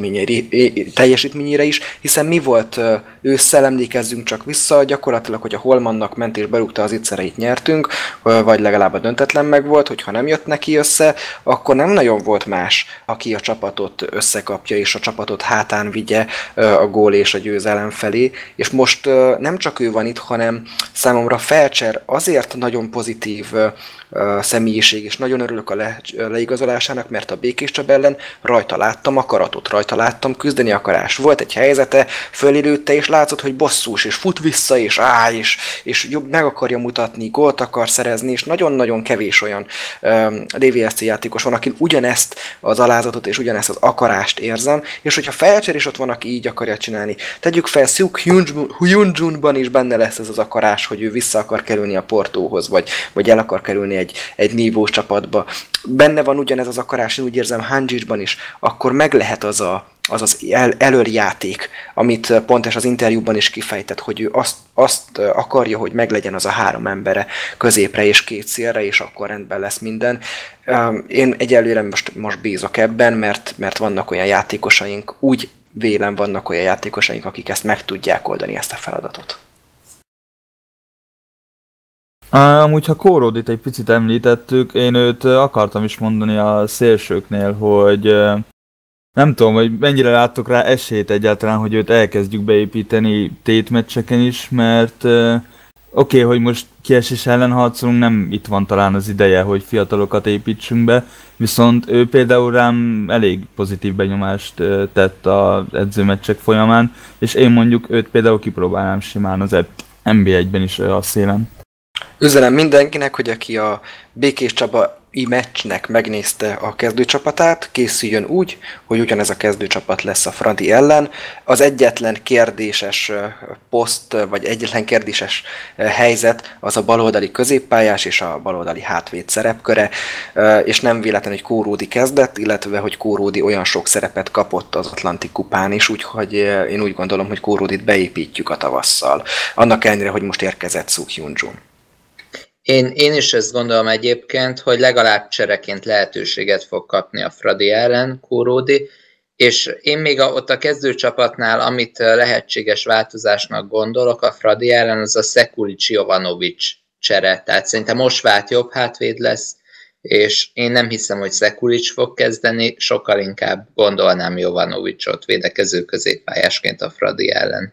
teljesítményére is, hiszen mi volt ősszel, emlékezzünk csak vissza, gyakorlatilag, hogy a Holmannak ment és berúgta az ittszereit nyertünk, vagy legalább a döntetlen meg volt, hogyha nem jött neki össze, akkor nem nagyon volt más, aki a csapatot összekapja és a csapatot hátán vigye a gól és a győzelem felé, és most nem csak ő van itt, hanem számomra Felcser azért nagyon pozitív személyiség, és nagyon örülök a le, leigazolásának, mert a Békés Csaba ellen rajta láttam akaratot, rajta láttam küzdeni akarás. Volt egy helyzete, fölélőtte, és látszott, hogy bosszús, és fut vissza, és áll, és, és jobb meg akarja mutatni, gólt akar szerezni, és nagyon-nagyon kevés olyan um, dé vé es cé játékos van, aki ugyanezt az alázatot, és ugyanezt az akarást érzem, és hogyha Felcser is ott van, aki így akarja csinálni, tegyük fel, Suk Hyunjunban is benne lesz ez az akarás, hogy ő vissza akar kerülni a Portóhoz, vagy, vagy el akar kerülni egy, egy nívós csapatba. Benne van ugyanez az akarás, én úgy érzem Hanjicsban is, akkor meg lehet az a, az, az el, előrjáték, amit Pontes az interjúban is kifejtett, hogy ő azt, azt akarja, hogy meglegyen az a három embere középre és két szélre, és akkor rendben lesz minden. Én egyelőre most, most bízok ebben, mert, mert vannak olyan játékosaink, úgy vélem vannak olyan játékosaink, akik ezt meg tudják oldani, ezt a feladatot. Amúgy, ha Kóródit egy picit említettük, én őt akartam is mondani a szélsőknél, hogy nem tudom, hogy mennyire láttok rá esélyt egyáltalán, hogy őt elkezdjük beépíteni tétmeccseken is, mert oké, okay, hogy most kiesés ellen harcolunk, nem itt van talán az ideje, hogy fiatalokat építsünk be, viszont ő például rám elég pozitív benyomást tett az edzőmeccsek folyamán, és én mondjuk őt például kipróbálnám simán az en bé egyben is a szélen. Üzenem mindenkinek, hogy aki a Békés Csaba i meccsnek megnézte a kezdőcsapatát, készüljön úgy, hogy ugyanez a kezdőcsapat lesz a Fradi ellen. Az egyetlen kérdéses poszt, vagy egyetlen kérdéses helyzet az a baloldali középpályás és a baloldali hátvéd szerepköre, és nem véletlen, hogy Kóródi kezdett, illetve hogy Kóródi olyan sok szerepet kapott az Atlanti kupán is, úgyhogy én úgy gondolom, hogy Kóródit beépítjük a tavasszal. Annak ellenére, hogy most érkezett Suk Hyunjun. Én, én is ezt gondolom egyébként, hogy legalább csereként lehetőséget fog kapni a Fradi ellen Kóródi, és én még a, ott a kezdőcsapatnál, amit lehetséges változásnak gondolok a Fradi ellen, az a Sekulic-Jovanovic csere. Tehát szerintem Osváth jobb hátvéd lesz, és én nem hiszem, hogy Sekulic fog kezdeni, sokkal inkább gondolnám Jovanovicot védekező középpályásként a Fradi ellen.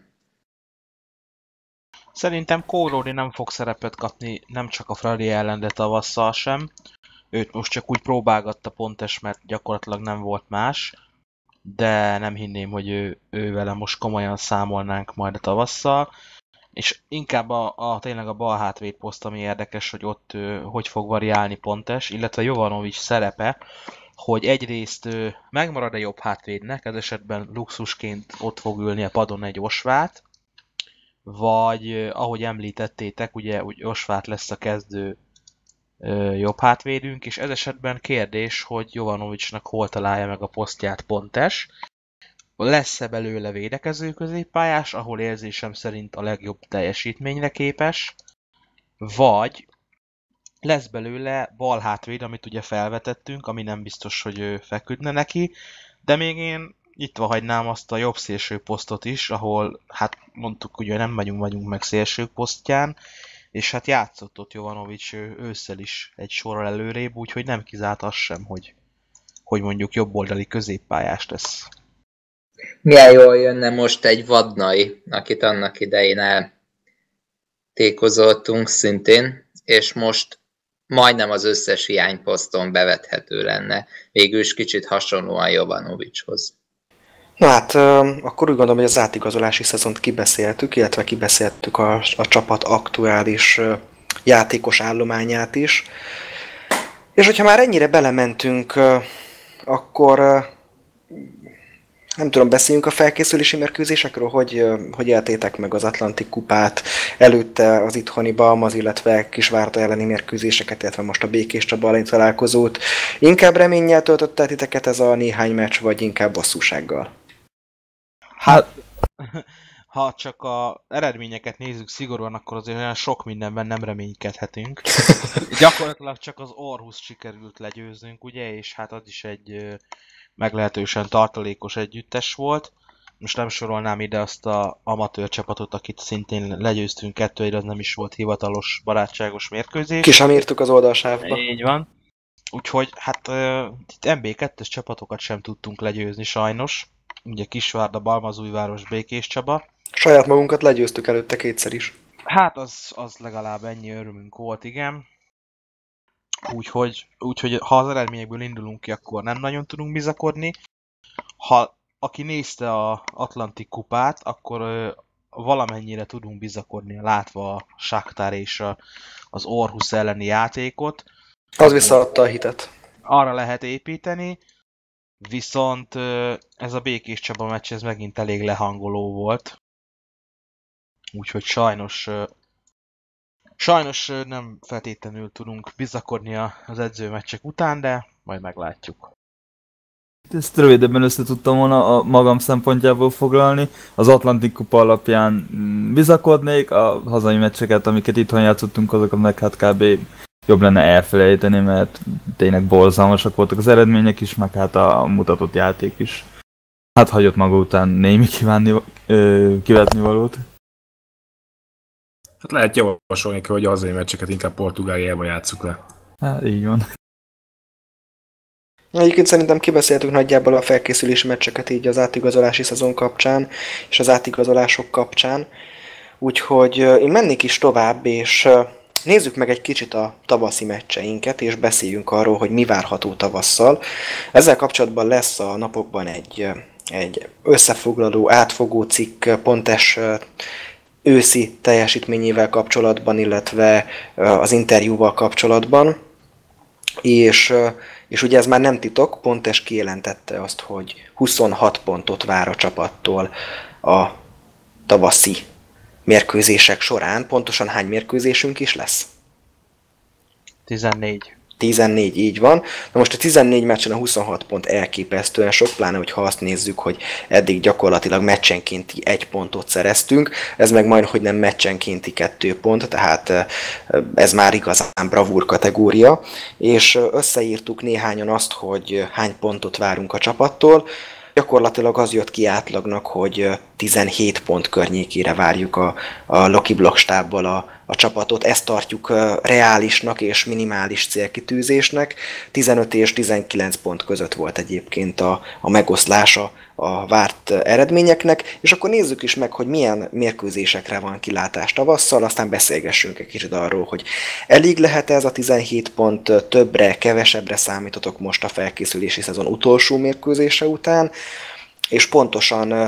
Szerintem Kóródi nem fog szerepet kapni, nem csak a Fradi ellen, de tavasszal sem. Őt most csak úgy próbálgatta Pontes, mert gyakorlatilag nem volt más. De nem hinném, hogy ő, ő vele most komolyan számolnánk majd a tavasszal. És inkább a, a tényleg a bal hátvéd poszt, ami érdekes, hogy ott ő, hogy fog variálni Pontes, illetve Jovanovic szerepe, hogy egyrészt ő, megmarad-e jobb hátvédnek, ez esetben luxusként ott fog ülni a padon egy Osváth, vagy ahogy említettétek, ugye úgy Osváth lesz a kezdő jobb hátvédünk, és ez esetben kérdés, hogy Jovanovicsnak hol találja meg a posztját Pontes. Lesz-e belőle védekező középpályás, ahol érzésem szerint a legjobb teljesítményre képes, vagy lesz belőle bal hátvéd, amit ugye felvetettünk, ami nem biztos, hogy feküdne neki, de még én itt hagynám azt a jobb szélső posztot is, ahol hát mondtuk, ugye nem megyünk, vagyunk meg szélső posztján, és hát játszott ott Jovanovics ősszel is egy sorral előrébb, úgyhogy nem kizárt az sem, hogy, hogy mondjuk jobboldali középpályás lesz. Milyen jól jönne most egy Vadnai, akit annak idején eltékozoltunk szintén, és most majdnem az összes hiányposzton bevethető lenne. Végül is kicsit hasonlóan Jovanovicshoz. Na hát, akkor úgy gondolom, hogy az átigazolási szezont kibeszéltük, illetve kibeszéltük a, a csapat aktuális játékos állományát is. És hogyha már ennyire belementünk, akkor nem tudom, beszéljünk a felkészülési mérkőzésekről, hogy, hogy éltétek meg az Atlantik kupát, előtte az itthoni Balmaz, illetve Kisvárda elleni mérkőzéseket, illetve most a Békés Csaba elleni találkozót. Inkább reménnyel töltötte titeket ez a néhány meccs, vagy inkább bosszúsággal? Hát, ha csak az eredményeket nézzük szigorúan, akkor azért olyan sok mindenben nem reménykedhetünk. Gyakorlatilag csak az Aarhus sikerült legyőznünk, ugye, és hát az is egy meglehetősen tartalékos együttes volt. Most nem sorolnám ide azt az amatőr csapatot, akit szintén legyőztünk kettőre, az nem is volt hivatalos barátságos mérkőzés. Ki sem írtuk az oldalsávba. Így van. Úgyhogy hát uh, itt em bé kettes csapatokat sem tudtunk legyőzni sajnos. Ugye Kisvárda, Balmazújváros, Békés Csaba. Saját magunkat legyőztük előtte kétszer is. Hát az, az legalább ennyi örömünk volt, igen. Úgyhogy, úgyhogy ha az eredményekből indulunk ki, akkor nem nagyon tudunk bizakodni. Ha aki nézte az Atlantik kupát, akkor ö, valamennyire tudunk bizakodni, látva a Shakhtar és a, az Aarhus elleni játékot. Az visszaadta a hitet. Arra lehet építeni, viszont ö, ez a Békés Csaba meccs ez megint elég lehangoló volt. Úgyhogy sajnos... Ö, Sajnos nem feltétlenül tudunk bizakodni az edzőmeccsek után, de majd meglátjuk. Ezt rövidebben össze tudtam volna a magam szempontjából foglalni. Az Atlantik kupa alapján bizakodnék, a hazai meccseket, amiket itthon játszottunk, azokat meg hát kb. Jobb lenne elfelejteni, mert tényleg borzalmasak voltak az eredmények is, meg hát a mutatott játék is. Hát hagyott maga után némi kívánni, ö, kivetni valót. Hát lehet javasolni, hogy a hazai meccseket inkább Portugáliába játsszuk le. Hát így van. Egyébként szerintem kibeszéltük nagyjából a felkészülési meccseket így az átigazolási szezon kapcsán, és az átigazolások kapcsán. Úgyhogy én mennék is tovább, és nézzük meg egy kicsit a tavaszi meccseinket, és beszéljünk arról, hogy mi várható tavasszal. Ezzel kapcsolatban lesz a napokban egy, egy összefoglaló, átfogó cikk Pontes őszi teljesítményével kapcsolatban, illetve az interjúval kapcsolatban. És, és ugye ez már nem titok, Pontes kijelentette azt, hogy huszonhat pontot vár a csapattól a tavaszi mérkőzések során. Pontosan hány mérkőzésünk is lesz? tizennégy. tizennégy, így van. Na most a tizennégy meccsen a huszonhat pont elképesztően sok, pláne hogyha azt nézzük, hogy eddig gyakorlatilag meccsenkénti egy pontot szereztünk, ez meg majd, hogy nem meccsenkénti kettő pont, tehát ez már igazán bravúr kategória, és összeírtuk néhányan azt, hogy hány pontot várunk a csapattól. Gyakorlatilag az jött ki átlagnak, hogy tizenhét pont környékére várjuk a, a Loki Block stábból a, a csapatot. Ezt tartjuk reálisnak és minimális célkitűzésnek. tizenöt és tizenkilenc pont között volt egyébként a, a megoszlása a várt eredményeknek, és akkor nézzük is meg, hogy milyen mérkőzésekre van kilátás tavasszal, aztán beszélgessünk egy kicsit arról, hogy elég lehet ez a tizenhét pont, többre, kevesebbre számítotok most a felkészülési szezon utolsó mérkőzése után, és pontosan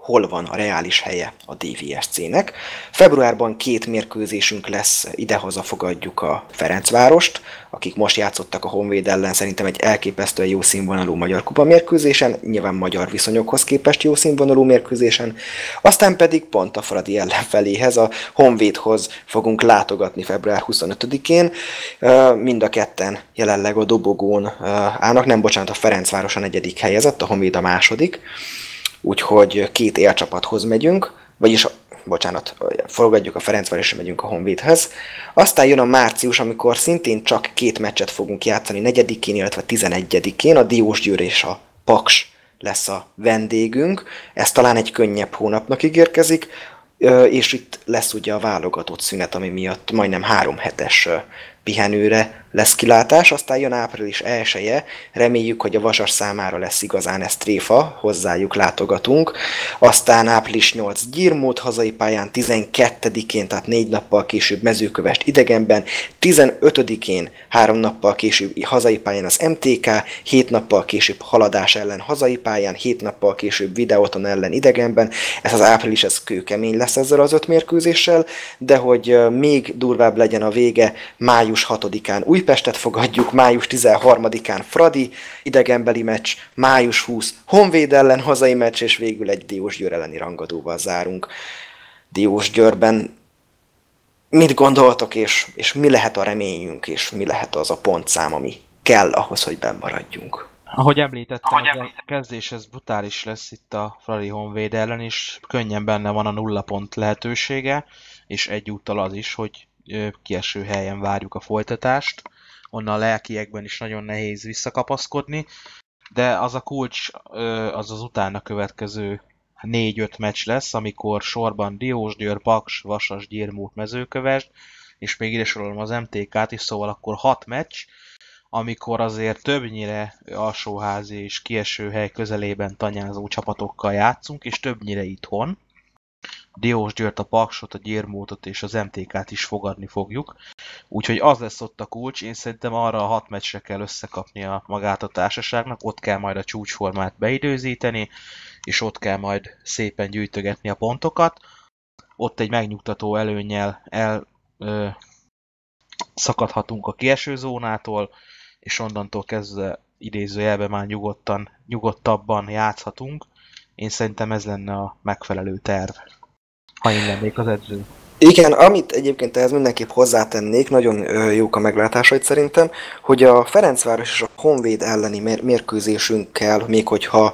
hol van a reális helye a dé vé es cé-nek. Februárban két mérkőzésünk lesz, idehaza fogadjuk a Ferencvárost, akik most játszottak a Honvéd ellen, szerintem egy elképesztően jó színvonalú magyar kupa mérkőzésen, nyilván magyar viszonyokhoz képest jó színvonalú mérkőzésen, aztán pedig pont a Fradi ellenfeléhez, a Honvédhoz fogunk látogatni február huszonötödikén. Mind a ketten jelenleg a dobogón állnak, nem bocsánat, a Ferencváros a negyedik helyezett, a Honvéd a második, úgyhogy két élcsapathoz megyünk, vagyis, bocsánat, fogadjuk a Ferencváros és megyünk a Honvédhez. Aztán jön a március, amikor szintén csak két meccset fogunk játszani, negyedikén, illetve tizenegyedikén, a Diósgyőr és a Paks lesz a vendégünk. Ez talán egy könnyebb hónapnak ígérkezik, és itt lesz ugye a válogatott szünet, ami miatt majdnem három hetes pihenőre lesz kilátás, aztán jön április elseje, reméljük, hogy a Vasas számára lesz igazán ez tréfa, hozzájuk látogatunk, aztán április nyolcadika Gyirmót hazai pályán, tizenkettedikén, tehát négy nappal később Mezőkövesd idegenben, tizenötödikén három nappal később hazai pályán az em té ká, hét nappal később Haladás ellen hazai pályán, hét nappal később Videoton ellen idegenben, ez az április, ez kőkemény lesz ezzel az öt mérkőzéssel, de hogy még durvább legyen a vége, május hatodikán Újpestet fogadjuk, május tizenharmadikán Fradi idegenbeli meccs, május huszadika Honvéd ellen hazai meccs, és végül egy Diósgyőr elleni rangadóval zárunk. Diósgyőrben mit gondoltok, és, és mi lehet a reményünk, és mi lehet az a pontszám, ami kell ahhoz, hogy benn maradjunk? Ahogy említettem, a kezdés ez brutális lesz itt a Fradi Honvéd ellen, és könnyen benne van a nulla pont lehetősége, és egyúttal az is, hogy kieső helyen várjuk a folytatást. Onnan a lelkiekben is nagyon nehéz visszakapaszkodni, de az a kulcs, az az utána következő négy-öt meccs lesz, amikor sorban Diósgyőr, Paks, Vasas, Gyirmót, Mezőkövesd, és még ide sorolom az em té ká-t is, szóval akkor hat meccs, amikor azért többnyire alsóházi és kieső hely közelében tanyázó csapatokkal játszunk, és többnyire itthon. Diósgyőrt, a Paksot, a Gyirmótot és az em té ká-t is fogadni fogjuk. Úgyhogy az lesz ott a kulcs, én szerintem arra a hat meccsre kell összekapni a magát a társaságnak, ott kell majd a csúcsformát beidőzíteni, és ott kell majd szépen gyűjtögetni a pontokat. Ott egy megnyugtató előnnyel el ö, szakadhatunk a kieső zónától, és onnantól kezdve idézőjelben már nyugodtan, nyugodtabban játszhatunk. Én szerintem ez lenne a megfelelő terv, ha én lennék az edző. Igen, amit egyébként ehhez mindenképp hozzátennék, nagyon jók a meglátásaid szerintem, hogy a Ferencváros és a Honvéd elleni mér- mérkőzésünkkel, még hogyha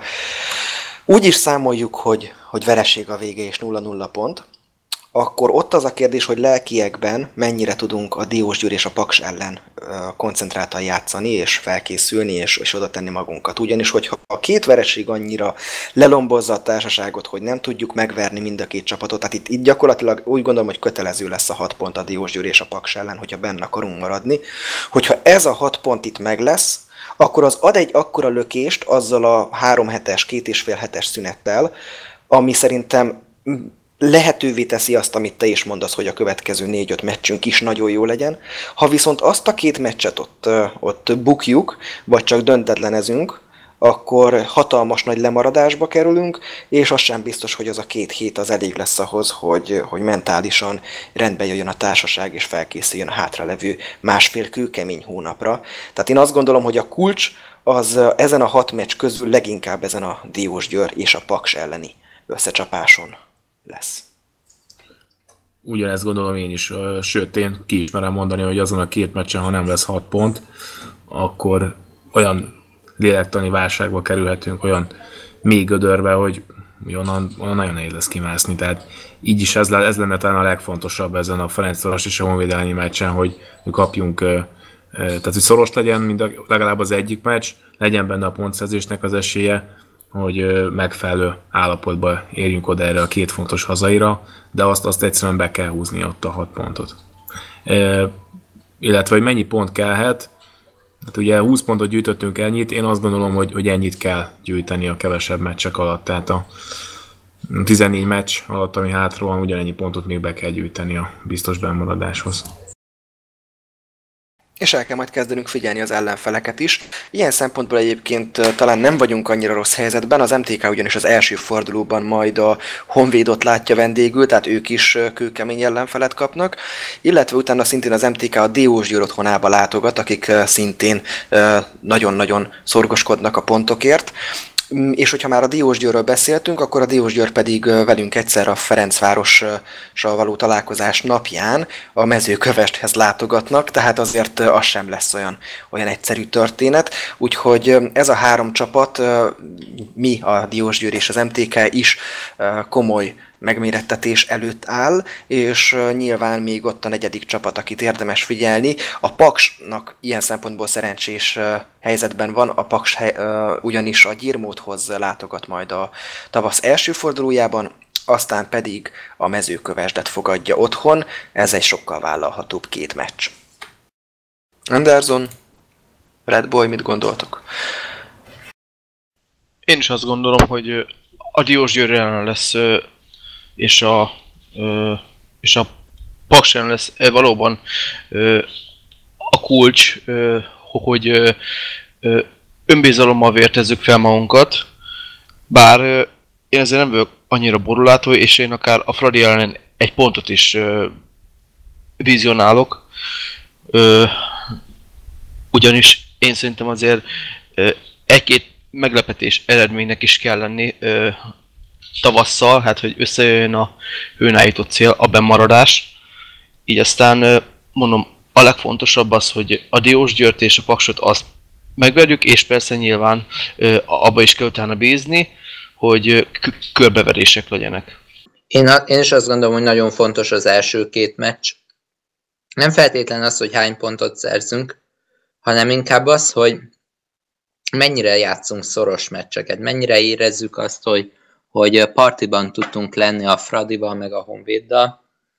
úgy is számoljuk, hogy, hogy vereség a vége és nulla nulla pont, akkor ott az a kérdés, hogy lelkiekben mennyire tudunk a Diósgyőr és a Paks ellen koncentráltan játszani, és felkészülni, és, és oda tenni magunkat. Ugyanis, hogyha a két vereség annyira lelombozza a társaságot, hogy nem tudjuk megverni mind a két csapatot, tehát itt, itt gyakorlatilag úgy gondolom, hogy kötelező lesz a hat pont a Diósgyőr és a Paks ellen, hogyha benne akarunk maradni. Hogyha ez a hat pont itt meg lesz, akkor az ad egy akkora lökést azzal a három hetes, két és fél hetes szünettel, ami szerintem lehetővé teszi azt, amit te is mondasz, hogy a következő négy-öt meccsünk is nagyon jó legyen. Ha viszont azt a két meccset ott, ott bukjuk, vagy csak döntetlenezünk, akkor hatalmas nagy lemaradásba kerülünk, és az sem biztos, hogy az a két hét az elég lesz ahhoz, hogy, hogy mentálisan rendbe jöjjön a társaság, és felkészüljön a hátralevő másfél kőkemény hónapra. Tehát én azt gondolom, hogy a kulcs az ezen a hat meccs közül leginkább ezen a Diósgyőr és a Paks elleni összecsapáson lesz. Ugyanezt gondolom én is, sőt én ki is merem mondani, hogy azon a két meccsen, ha nem lesz hat pont, akkor olyan lélektani válságba kerülhetünk, olyan mély gödörbe, hogy onnan, onnan nagyon nehéz lesz kimászni. Tehát így is ez, ez lenne talán a legfontosabb ezen a Ferencváros és a Honvéd elleni meccsen, hogy kapjunk, tehát hogy szoros legyen mind a, legalább az egyik meccs, legyen benne a pontszerzésnek az esélye, hogy megfelelő állapotba érjünk oda erre a két fontos hazaira, de azt, azt egyszerűen be kell húzni ott a hat pontot. E, illetve, hogy mennyi pont kellhet, hát ugye húsz pontot gyűjtöttünk ennyit, én azt gondolom, hogy, hogy ennyit kell gyűjteni a kevesebb meccsek alatt, tehát a tizennégy meccs alatt, ami hátra van, ugyanennyi pontot még be kell gyűjteni a biztos bennmaradáshoz. És el kell majd kezdenünk figyelni az ellenfeleket is. Ilyen szempontból egyébként talán nem vagyunk annyira rossz helyzetben, az em té ká ugyanis az első fordulóban majd a Honvédot látja vendégül, tehát ők is kőkemény ellenfelet kapnak, illetve utána szintén az em té ká a Diósgyőr otthonába látogat, akik szintén nagyon-nagyon szorgoskodnak a pontokért. És hogyha már a Diósgyőrről beszéltünk, akkor a Diósgyőr pedig velünk egyszer a Ferencvárossal való találkozás napján a Mezőkövesdhez látogatnak, tehát azért az sem lesz olyan, olyan egyszerű történet. Úgyhogy ez a három csapat, mi, a Diósgyőr és az em té ká is komoly megmérettetés előtt áll, és nyilván még ott a negyedik csapat, akit érdemes figyelni. A Paksnak ilyen szempontból szerencsés helyzetben van, a Paks ugyanis a Gyirmóthoz látogat majd a tavasz első fordulójában, aztán pedig a Mezőkövesdet fogadja otthon, ez egy sokkal vállalhatóbb két meccs. Anderson, Red Boy, mit gondoltok? Én is azt gondolom, hogy a Diósgyőr ellen lesz és a, és a Paks ellen lesz valóban a kulcs, hogy önbizalommal vértezzük fel magunkat, bár én ezzel nem vagyok annyira borulátó, és én akár a Fradi ellen egy pontot is vizionálok, ugyanis én szerintem azért egy-két meglepetés eredménynek is kell lenni tavasszal, hát hogy összejöjjön a hőn állított cél, a bennmaradás. Így aztán mondom, a legfontosabb az, hogy a Diósgyőrt és a Paksot azt megverjük, és persze nyilván abba is kell utána bízni, hogy körbeverések legyenek. Én, én is azt gondolom, hogy nagyon fontos az első két meccs. Nem feltétlen az, hogy hány pontot szerzünk, hanem inkább az, hogy mennyire játszunk szoros meccseket, mennyire érezzük azt, hogy, hogy partiban tudtunk lenni a Fradival meg a Honvéddal.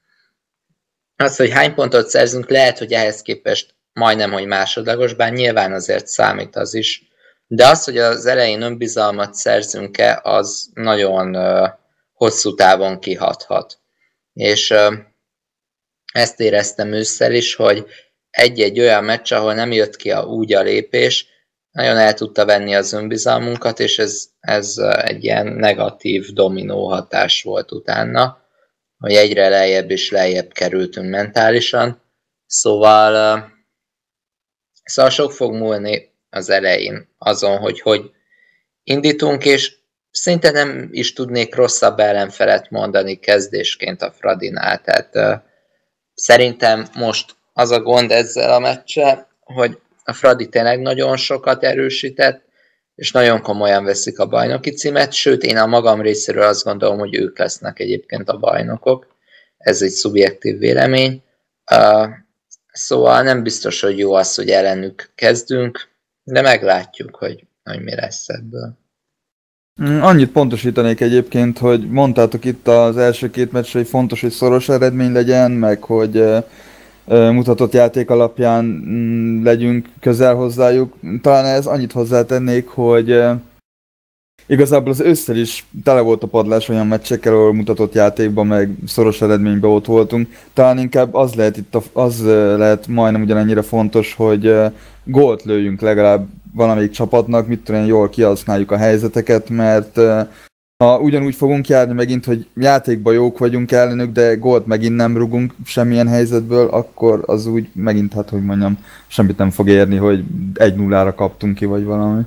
Az, hogy hány pontot szerzünk, lehet, hogy ehhez képest majdnem, hogy másodlagos, bár nyilván azért számít az is. De az, hogy az elején önbizalmat szerzünk-e, az nagyon uh, hosszú távon kihathat. És uh, ezt éreztem ősszel is, hogy egy-egy olyan meccs, ahol nem jött ki a, úgy a lépés, nagyon el tudta venni az önbizalmunkat, és ez, ez egy ilyen negatív dominó hatás volt utána, hogy egyre lejjebb és lejjebb kerültünk mentálisan. Szóval, szóval sok fog múlni az elején azon, hogy hogy indítunk, és szinte nem is tudnék rosszabb ellenfelet mondani kezdésként a Fradinál. Tehát szerintem most az a gond ezzel a meccsel, hogy a Fradi tényleg nagyon sokat erősített, és nagyon komolyan veszik a bajnoki címet, sőt, én a magam részéről azt gondolom, hogy ők lesznek egyébként a bajnokok. Ez egy szubjektív vélemény. Uh, szóval nem biztos, hogy jó az, hogy ellenük kezdünk, de meglátjuk, hogy, hogy mi lesz ebből. Annyit pontosítanék egyébként, hogy mondtátok itt az első két meccs, hogy fontos, hogy szoros eredmény legyen, meg hogy mutatott játék alapján legyünk közel hozzájuk. Talán ez annyit hozzátennék, hogy igazából az ősszel is tele volt a padlás olyan meccsekkel, ahol mutatott játékban, meg szoros eredményben ott voltunk. Talán inkább az lehet itt, a, az lehet majdnem ugyanannyira fontos, hogy gólt lőjünk legalább valamelyik csapatnak, mit tudom, jól kihasználjuk a helyzeteket, mert ha ugyanúgy fogunk járni megint, hogy játékban jók vagyunk ellenük, de gólt megint nem rugunk semmilyen helyzetből, akkor az úgy megint, hát hogy mondjam, semmit nem fog érni, hogy egy nullára kaptunk ki, vagy valami.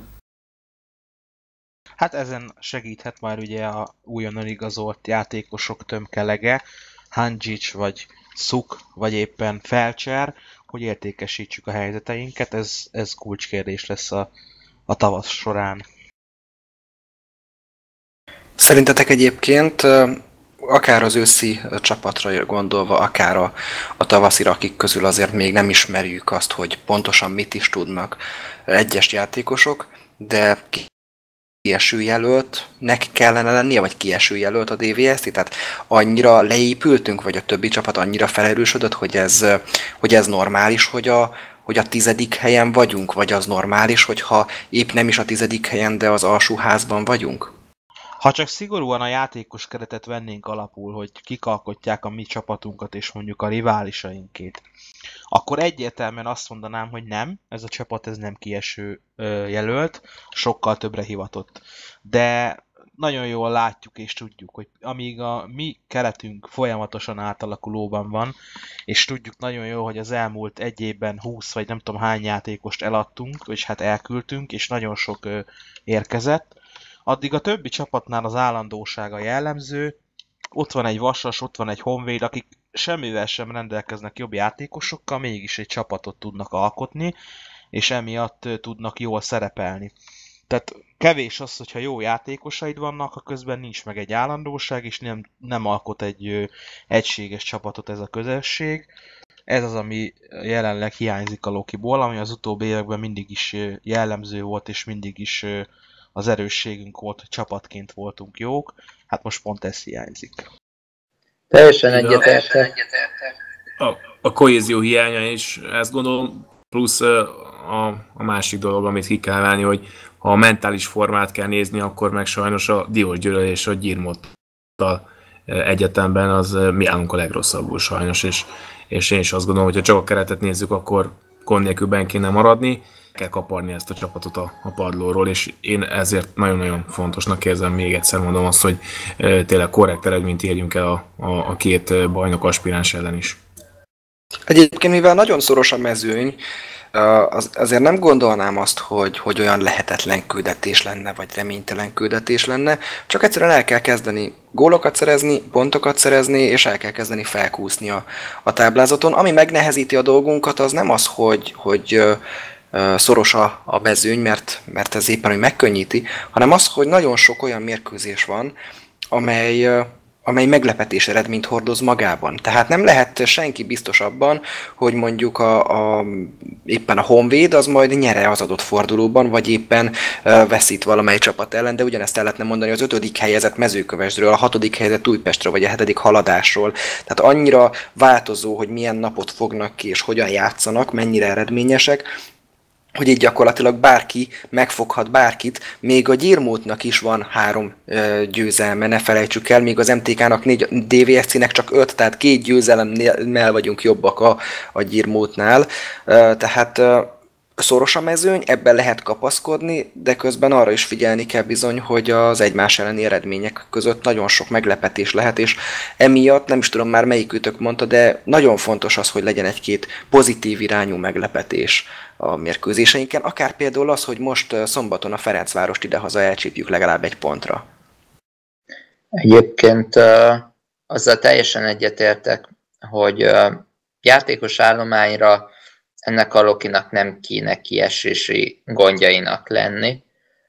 Hát ezen segíthet már ugye a újonnan igazolt játékosok tömkelege, Handžić vagy Szuk, vagy éppen Felcser, hogy értékesítsük a helyzeteinket, ez, ez kulcskérdés lesz a, a tavasz során. Szerintetek egyébként akár az őszi csapatra gondolva, akár a, a tavaszira, akik közül azért még nem ismerjük azt, hogy pontosan mit is tudnak egyes játékosok, de kiesőjelöltnek kellene lennie, vagy kiesőjelölt a dé vé es té? Tehát annyira leépültünk, vagy a többi csapat annyira felerősödött, hogy ez, hogy ez normális, hogy a, hogy a tizedik helyen vagyunk, vagy az normális, hogyha épp nem is a tizedik helyen, de az alsóházban vagyunk? Ha csak szigorúan a játékos keretet vennénk alapul, hogy kik alkotják a mi csapatunkat és mondjuk a riválisainkét, akkor egyértelműen azt mondanám, hogy nem, ez a csapat ez nem kieső ö, jelölt, sokkal többre hivatott. De nagyon jól látjuk és tudjuk, hogy amíg a mi keretünk folyamatosan átalakulóban van, és tudjuk nagyon jól, hogy az elmúlt egy évben húsz vagy nem tudom hány játékost eladtunk, vagy hát elküldtünk, és nagyon sok ö, érkezett, addig a többi csapatnál az állandósága jellemző, ott van egy Vasas, ott van egy Honvéd, akik semmivel sem rendelkeznek jobb játékosokkal, mégis egy csapatot tudnak alkotni, és emiatt tudnak jól szerepelni. Tehát kevés az, hogyha jó játékosaid vannak, a közben nincs meg egy állandóság, és nem, nem alkot egy ö, egységes csapatot ez a közösség. Ez az, ami jelenleg hiányzik a Lokiból, ami az utóbbi években mindig is jellemző volt, és mindig is ö, az erősségünk volt, hogy csapatként voltunk jók. Hát most pont ez hiányzik. Teljesen egyetértek. A, a kohézió hiánya is, ezt gondolom, plusz a, a másik dolog, amit ki kell válni, hogy ha a mentális formát kell nézni, akkor meg sajnos a Diós Győr és a Gyirmottal egyetemben az mi állunk a legrosszabbul sajnos, és, és én is azt gondolom, hogy ha csak a keretet nézzük, akkor gond nélkül benn kéne maradni, kell kaparni ezt a csapatot a, a padlóról, és én ezért nagyon-nagyon fontosnak érzem, még egyszer mondom azt, hogy e, tényleg korrekt eredményt érjünk el a, a, a két bajnok aspiráns ellen is. Egyébként, mivel nagyon szoros a mezőny, az, azért nem gondolnám azt, hogy, hogy olyan lehetetlen küldetés lenne, vagy reménytelen küldetés lenne, csak egyszerűen el kell kezdeni gólokat szerezni, pontokat szerezni, és el kell kezdeni felkúszni a, a táblázaton. Ami megnehezíti a dolgunkat, az nem az, hogy, hogy szoros a, a mezőny, mert, mert ez éppen, hogy megkönnyíti, hanem az, hogy nagyon sok olyan mérkőzés van, amely, amely meglepetés eredményt hordoz magában. Tehát nem lehet senki biztos abban, hogy mondjuk a, a, éppen a Honvéd az majd nyere az adott fordulóban, vagy éppen veszít valamely csapat ellen, de ugyanezt el lehetne mondani az ötödik helyezett Mezőkövesdről, a hatodik helyezett Újpestről, vagy a hetedik Haladásról. Tehát annyira változó, hogy milyen napot fognak ki, és hogyan játszanak, mennyire eredményesek, hogy így gyakorlatilag bárki megfoghat bárkit, még a Gyirmótnak is van három ö, győzelme, ne felejtsük el, még az em té ká-nak négy, dé vé es cé-nek csak öt, tehát két győzelemmel vagyunk jobbak a, a Gyirmótnál, ö, tehát ö, szoros a mezőny, ebben lehet kapaszkodni, de közben arra is figyelni kell bizony, hogy az egymás elleni eredmények között nagyon sok meglepetés lehet, és emiatt, nem is tudom már melyikőtök mondta, de nagyon fontos az, hogy legyen egy-két pozitív irányú meglepetés a mérkőzéseinken, akár például az, hogy most szombaton a Ferencvárost idehaza elcsípjük legalább egy pontra. Egyébként azzal teljesen egyetértek, hogy játékos állományra ennek a Lokinak nem kéne kiesési gondjainak lenni.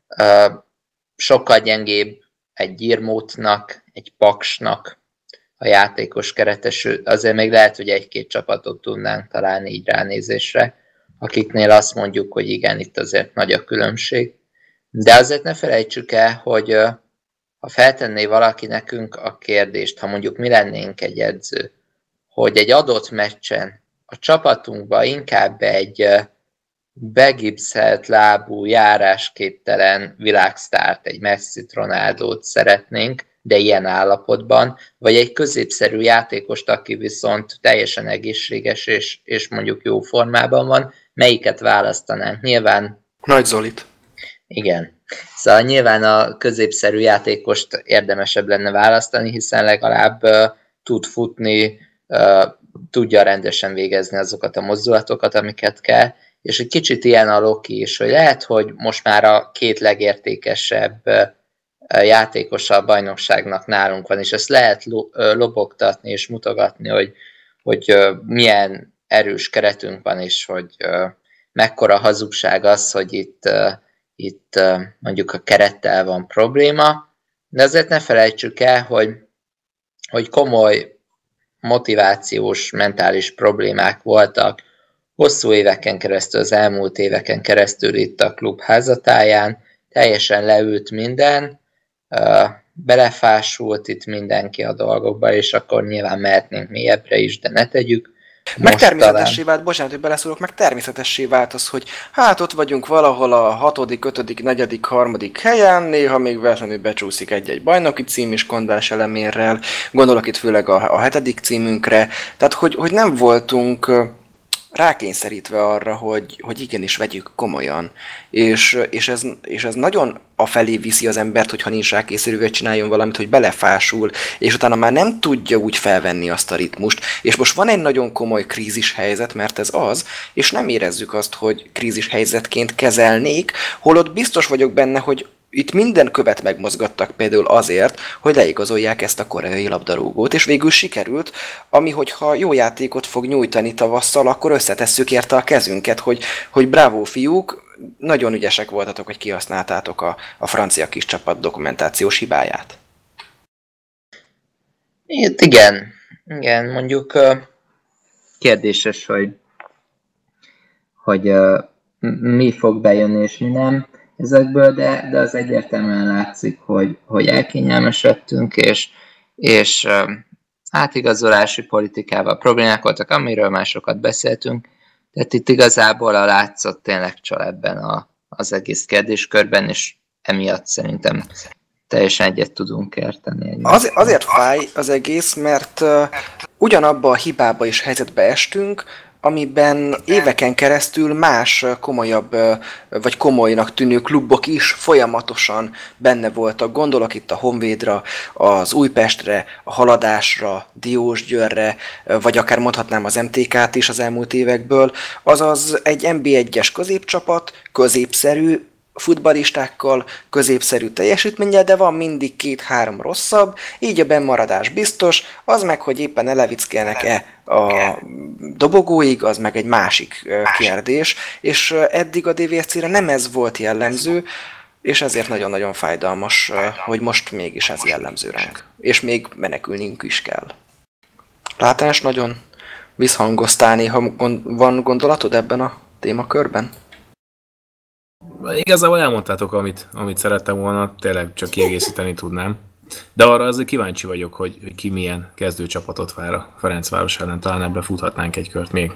Sokkal gyengébb egy Gyirmótnak, egy Paksnak a játékos keretes, azért még lehet, hogy egy-két csapatot tudnánk találni így ránézésre, akiknél azt mondjuk, hogy igen, itt azért nagy a különbség. De azért ne felejtsük el, hogy ha feltenné valaki nekünk a kérdést, ha mondjuk mi lennénk egy edző, hogy egy adott meccsen a csapatunkba inkább egy begipszelt lábú, járásképtelen világsztárt, egy Messit, Ronaldót szeretnénk, de ilyen állapotban, vagy egy középszerű játékost, aki viszont teljesen egészséges és, és mondjuk jó formában van, melyiket választanánk? Nyilván... Nagy Zolit. Igen. Szóval nyilván a középszerű játékost érdemesebb lenne választani, hiszen legalább uh, tud futni, uh, tudja rendesen végezni azokat a mozdulatokat, amiket kell, és egy kicsit ilyen a Loki is, hogy lehet, hogy most már a két legértékesebb játékos a bajnokságnak nálunk van, és ezt lehet lobogtatni és mutogatni, hogy, hogy milyen erős keretünk van, és hogy mekkora hazugság az, hogy itt, itt mondjuk a kerettel van probléma, de azért ne felejtsük el, hogy, hogy komoly motivációs, mentális problémák voltak hosszú éveken keresztül, az elmúlt éveken keresztül itt a klub házatáján, teljesen leült minden, belefásult itt mindenki a dolgokba, és akkor nyilván mehetnénk mélyebbre is, de ne tegyük. Meg természetessé vált, bocsánat, hogy beleszólok, meg természetessé vált az, hogy hát ott vagyunk valahol a hatodik, ötödik, negyedik, harmadik helyen, néha még véletlenül becsúszik egy-egy bajnoki cím is Kondás elemérrel, gondolok itt főleg a, a hetedik címünkre, tehát hogy, hogy nem voltunk rákényszerítve arra, hogy, hogy igenis vegyük komolyan. És, és, ez, és ez nagyon afelé viszi az embert, hogyha nincs rákényszerülve, hogy csináljon valamit, hogy belefásul, és utána már nem tudja úgy felvenni azt a ritmust. És most van egy nagyon komoly krízis helyzet, mert ez az, és nem érezzük azt, hogy krízis helyzetként kezelnék, holott biztos vagyok benne, hogy itt minden követ megmozgattak például azért, hogy leigazolják ezt a koreai labdarúgót, és végül sikerült, ami hogyha jó játékot fog nyújtani tavasszal, akkor összetesszük érte a kezünket, hogy, hogy bravo fiúk, nagyon ügyesek voltatok, hogy kihasználtátok a, a francia kis csapat dokumentációs hibáját. Igen, igen, mondjuk kérdéses, hogy, hogy mi fog bejönni és mi nem ezekből, de, de az egyértelműen látszik, hogy, hogy elkényelmesedtünk, és, és átigazolási politikával problémák voltak, amiről másokat beszéltünk, tehát itt igazából a látszat tényleg csal ebben a, az egész kérdéskörben, és emiatt szerintem teljesen egyet tudunk érteni. Az, azért fáj az egész, mert uh, ugyanabba a hibába és helyzetbe estünk, amiben éveken keresztül más komolyabb, vagy komolynak tűnő klubok is folyamatosan benne voltak. Gondolok itt a Honvédra, az Újpestre, a Haladásra, Diósgyőrre, vagy akár mondhatnám az em té ká-t is az elmúlt évekből. Azaz egy en bé egyes középcsapat, középszerű futballistákkal, középszerű teljesítménnyel, de van mindig két-három rosszabb, így a bennmaradás biztos, az meg, hogy éppen elevickelnek-e a dobogóig, az meg egy másik kérdés, és eddig a dé vé es cére nem ez volt jellemző, és ezért nagyon-nagyon fájdalmas, hogy most mégis ez jellemző ránk, és még menekülnünk is kell. Látás, nagyon visszhangoztál néha, van gondolatod ebben a témakörben? Igazából elmondtátok, amit, amit szerettem volna, tényleg csak kiegészíteni tudnám. De arra azért kíváncsi vagyok, hogy ki milyen kezdőcsapatot vár a Ferencváros ellen. Talán ebbe futhatnánk egy kört még.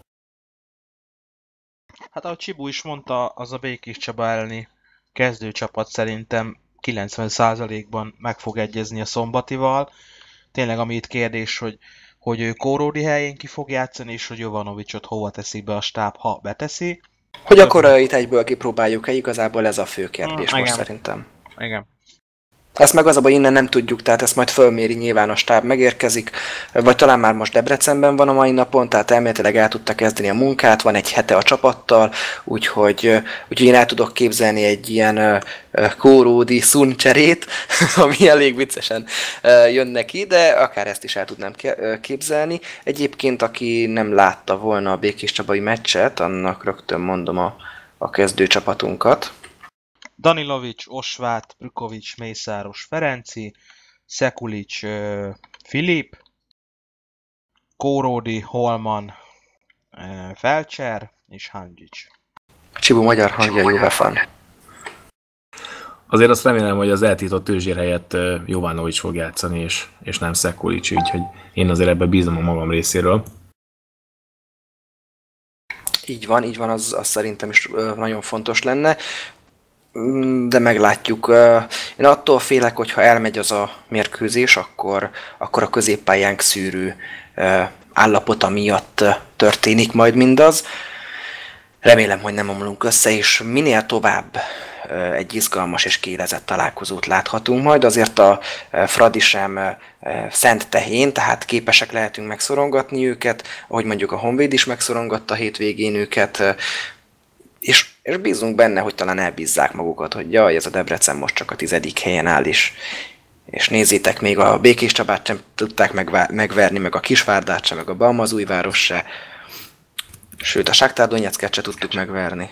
Hát ahogy Csibu is mondta, az a Békés Csaba elleni kezdőcsapat szerintem kilencven százalékban meg fog egyezni a Szombatival. Tényleg ami itt kérdés, hogy, hogy ő Kóródi helyén ki fog játszani, és hogy Jovanovicsot hova teszik be a stáb, ha beteszi. Hogy a koreait egyből kipróbáljuk-e, igazából ez a fő kérdés mm, most igen. szerintem. Igen. Ezt meg az abban innen nem tudjuk, tehát ezt majd fölméri, nyilván a stáb megérkezik, vagy talán már most Debrecenben van a mai napon, tehát elméletileg el tudta kezdeni a munkát, van egy hete a csapattal, úgyhogy, úgyhogy én el tudok képzelni egy ilyen kóródi Sun cserét, ami elég viccesen jön neki, de akár ezt is el tudnám képzelni. Egyébként, aki nem látta volna a Békés Csabai meccset, annak rögtön mondom a, a kezdőcsapatunkat. Danilovics, Osvát, Prükovics, Mészáros, Ferenci, Szekulics, uh, Filip, Kóródi, Holman, uh, Felcser és Handzsics. Csibu magyar hangja Jóvefan. Azért azt remélem, hogy az eltiltott Tőzsér helyett uh, Jovanovics fog játszani, és, és nem Szekulics, úgyhogy én azért ebben bízom a magam részéről. Így van, így van, az, az szerintem is uh, nagyon fontos lenne. De meglátjuk. Én attól félek, hogy ha elmegy az a mérkőzés, akkor, akkor a középpályánk szűrő állapota miatt történik majd mindaz. Remélem, hogy nem omlunk össze, és minél tovább egy izgalmas és kiélezett találkozót láthatunk majd. Azért a Fradi sem szent tehén, tehát képesek lehetünk megszorongatni őket, ahogy mondjuk a Honvéd is megszorongatta a hétvégén őket, És, és bízunk benne, hogy talán elbízzák magukat, hogy jaj, ez a Debrecen most csak a tizedik helyen áll is. És nézzétek, még a Békés Csabát sem tudták megvá- megverni, meg a Kisvárdát sem, meg a Balmazújváros se. Sőt, a Sáktár Donyecket se tudtuk megverni.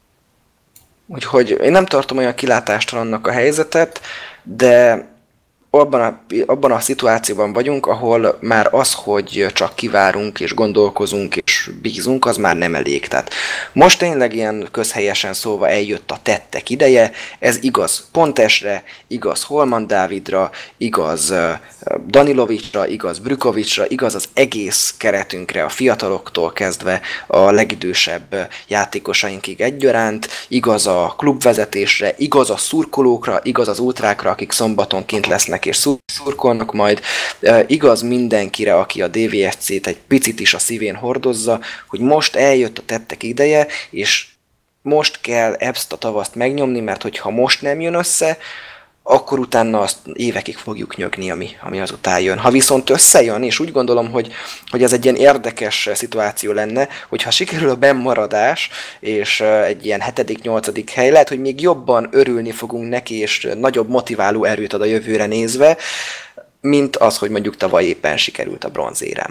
Úgyhogy én nem tartom olyan kilátástalannak a helyzetet, de abban a, abban a szituációban vagyunk, ahol már az, hogy csak kivárunk és gondolkozunk és bízunk, az már nem elég. Tehát most tényleg ilyen közhelyesen szólva eljött a tettek ideje, ez igaz Pontesre, igaz Holman Dávidra, igaz Danilovicsra, igaz Brükovicsra, igaz az egész keretünkre, a fiataloktól kezdve a legidősebb játékosainkig egyaránt, igaz a klubvezetésre, igaz a szurkolókra, igaz az ultrákra, akik szombatonként lesznek és szurkolnak majd, igaz mindenkire, aki a dé vé es cét egy picit is a szívén hordozza, hogy most eljött a tettek ideje, és most kell ezt a tavaszt megnyomni, mert hogyha most nem jön össze, akkor utána azt évekig fogjuk nyögni, ami, ami azután jön. Ha viszont összejön, és úgy gondolom, hogy, hogy ez egy ilyen érdekes szituáció lenne, hogyha sikerül a bennmaradás, és egy ilyen hetedik-nyolcadik hely, lehet, hogy még jobban örülni fogunk neki, és nagyobb motiváló erőt ad a jövőre nézve, mint az, hogy mondjuk tavaly éppen sikerült a bronzérem.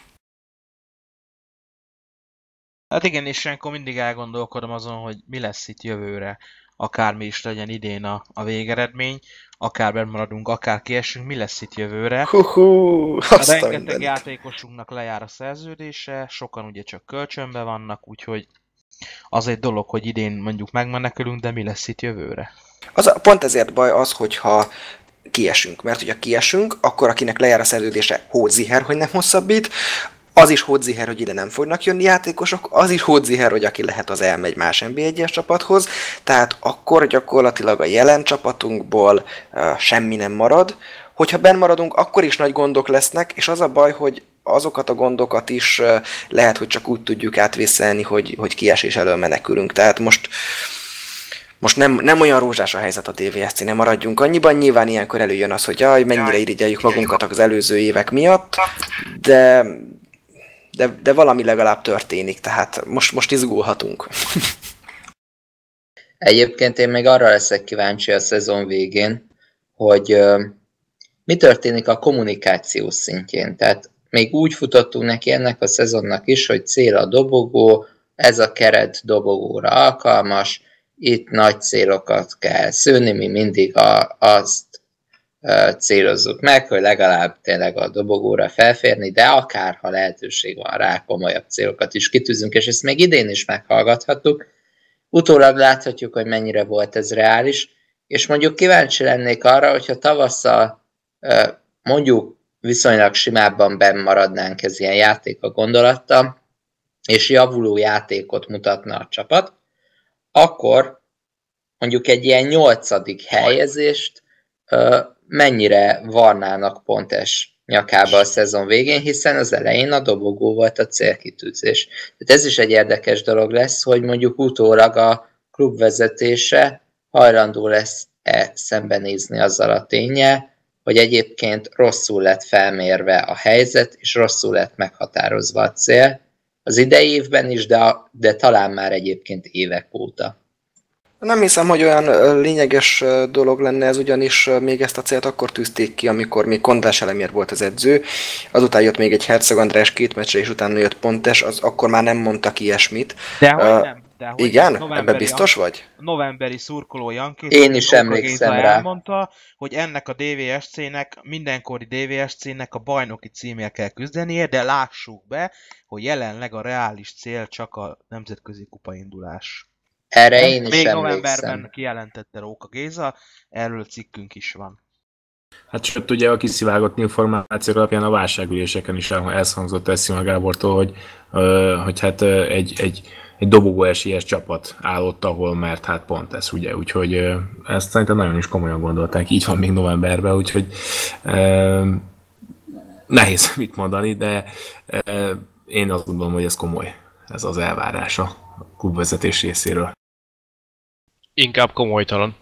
Hát igen, és ilyenkor mindig elgondolkodom azon, hogy mi lesz itt jövőre. Akármi is legyen idén a, a végeredmény, akár bennmaradunk, akár kiesünk, mi lesz itt jövőre. Hú-hú, rengeteg játékosunknak lejár a szerződése, sokan ugye csak kölcsönben vannak, úgyhogy az egy dolog, hogy idén mondjuk megmenekülünk, de mi lesz itt jövőre? Az, pont ezért baj az, hogyha kiesünk, mert hogyha kiesünk, akkor akinek lejár a szerződése, hódziher, hogy nem hosszabbít, az is hódziher, hogy ide nem fognak jönni játékosok, az is hódziher, hogy aki lehet, az elmegy más en bé egyes csapathoz, tehát akkor gyakorlatilag a jelen csapatunkból uh, semmi nem marad. Hogyha benn maradunk, akkor is nagy gondok lesznek, és az a baj, hogy azokat a gondokat is uh, lehet, hogy csak úgy tudjuk átvészelni, hogy, hogy kiesés elől menekülünk. Tehát most Most nem, nem olyan rózsás a helyzet a dé vé es cé, nem maradjunk annyiban, nyilván ilyenkor előjön az, hogy jaj, mennyire irigyeljük magunkat az előző évek miatt, de, de, de valami legalább történik, tehát most, most izgulhatunk. Egyébként én még arra leszek kíváncsi a szezon végén, hogy uh, mi történik a kommunikáció szintjén. Tehát még úgy futottunk neki ennek a szezonnak is, hogy cél a dobogó, ez a keret dobogóra alkalmas, itt nagy célokat kell szőni, mi mindig a, azt uh, célozzuk meg, hogy legalább tényleg a dobogóra felférni, de akár, ha lehetőség van rá, komolyabb célokat is kitűzünk, és ezt még idén is meghallgathattuk. Utólag láthatjuk, hogy mennyire volt ez reális, és mondjuk kíváncsi lennék arra, hogyha tavasszal uh, mondjuk viszonylag simábban benn maradnánk ez ilyen játék a gondolattal, és javuló játékot mutatna a csapat, akkor mondjuk egy ilyen nyolcadik helyezést uh, mennyire varnának Pontes nyakába a szezon végén, hiszen az elején a dobogó volt a célkitűzés. Tehát ez is egy érdekes dolog lesz, hogy mondjuk utólag a klub vezetése hajlandó lesz-e szembenézni azzal a ténnyel, hogy egyébként rosszul lett felmérve a helyzet, és rosszul lett meghatározva a cél, az idei évben is, de, de talán már egyébként évek óta. Nem hiszem, hogy olyan lényeges dolog lenne ez, ugyanis még ezt a célt akkor tűzték ki, amikor még Kondás Elemér volt az edző, azután jött még egy Herceg András két meccsre, és utána jött Pontes, az akkor már nem mondtak ilyesmit. Dehogy uh, nem. Dehogy igen? Ebben biztos vagy? Novemberi szurkoló Jankis. Én is emlékszem rá. Elmondta, hogy ennek a dé vé es cének, mindenkori dé vé es cének a bajnoki címért kell küzdenie, de lássuk be, hogy jelenleg a reális cél csak a nemzetközi kupaindulás. Erre én is még emlékszem. Novemberben kijelentette Róka Géza, erről cikkünk is van. Hát sőt, ugye a kiszivárgott információk alapján a válságüléseken is elhangzott Eszima Gábortól, hogy, hogy hát egy, egy, egy dobogó esélyes csapat állott, ahol mert hát pont ez, ugye, úgyhogy ezt szerintem nagyon is komolyan gondolták, így van még novemberben, úgyhogy eh, nehéz mit mondani, de eh, én azt gondolom, hogy ez komoly, ez az elvárás a klubvezetés részéről. Inkább komolytalan.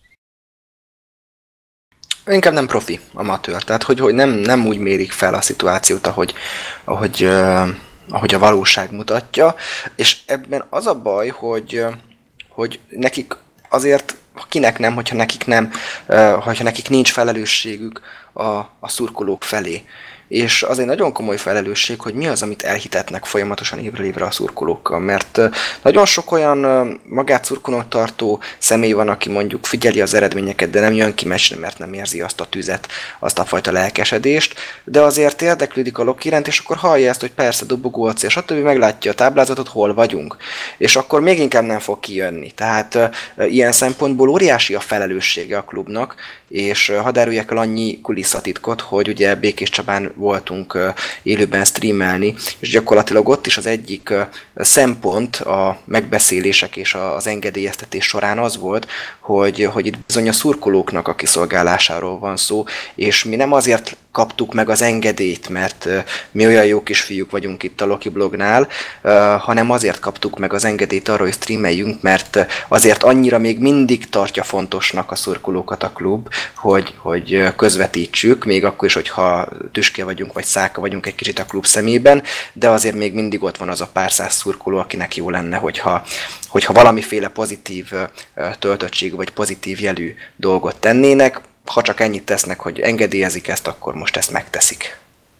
Inkább nem profi, amatőr. Tehát, hogy, hogy nem, nem úgy mérik fel a szituációt, ahogy, ahogy, uh, ahogy a valóság mutatja. És ebben az a baj, hogy, uh, hogy nekik azért, kinek nem, hogyha nekik nem, uh, hogyha nekik nincs felelősségük a, a szurkolók felé. és az egy nagyon komoly felelősség, hogy mi az, amit elhitetnek folyamatosan évről évre a szurkolókkal, mert nagyon sok olyan magát szurkolónak tartó személy van, aki mondjuk figyeli az eredményeket, de nem jön ki meccsre, mert nem érzi azt a tüzet, azt a fajta lelkesedést, de azért érdeklődik a Loki iránt, és akkor hallja ezt, hogy persze dobogó a cél, stb. Meglátja a táblázatot, hol vagyunk, és akkor még inkább nem fog kijönni. Tehát e, ilyen szempontból óriási a felelőssége a klubnak, és hadd áruljak el annyi kulisszatitkot, hogy ugye Békés Csabán voltunk e, élőben streamelni, és gyakorlatilag ott is az egyik e, szempont a megbeszélések és az engedélyeztetés során az volt, hogy, hogy itt bizony a szurkolóknak a kiszolgálásáról van szó, és mi nem azért kaptuk meg az engedélyt, mert uh, mi olyan jó kisfiúk vagyunk itt a Loki blognál, uh, hanem azért kaptuk meg az engedélyt arra, hogy streameljünk, mert uh, azért annyira még mindig tartja fontosnak a szurkolókat a klub, hogy, hogy uh, közvetítsük, még akkor is, hogyha tüske vagyunk, vagy száka vagyunk egy kicsit a klub szemében, de azért még mindig ott van az a pár száz szurkoló, akinek jó lenne, hogyha, hogyha valamiféle pozitív uh, töltöttség, vagy pozitív jelű dolgot tennének. Ha csak ennyit tesznek, hogy engedélyezik ezt, akkor most ezt megteszik.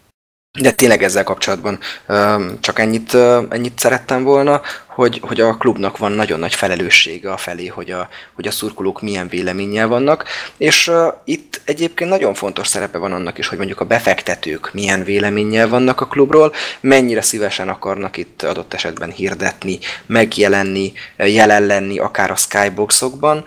De tényleg ezzel kapcsolatban csak ennyit, ennyit szerettem volna, hogy, hogy a klubnak van nagyon nagy felelőssége afelé, hogy a, hogy a szurkolók milyen véleménnyel vannak, és uh, itt egyébként nagyon fontos szerepe van annak is, hogy mondjuk a befektetők milyen véleménnyel vannak a klubról, mennyire szívesen akarnak itt adott esetben hirdetni, megjelenni, jelen lenni, akár a skyboxokban,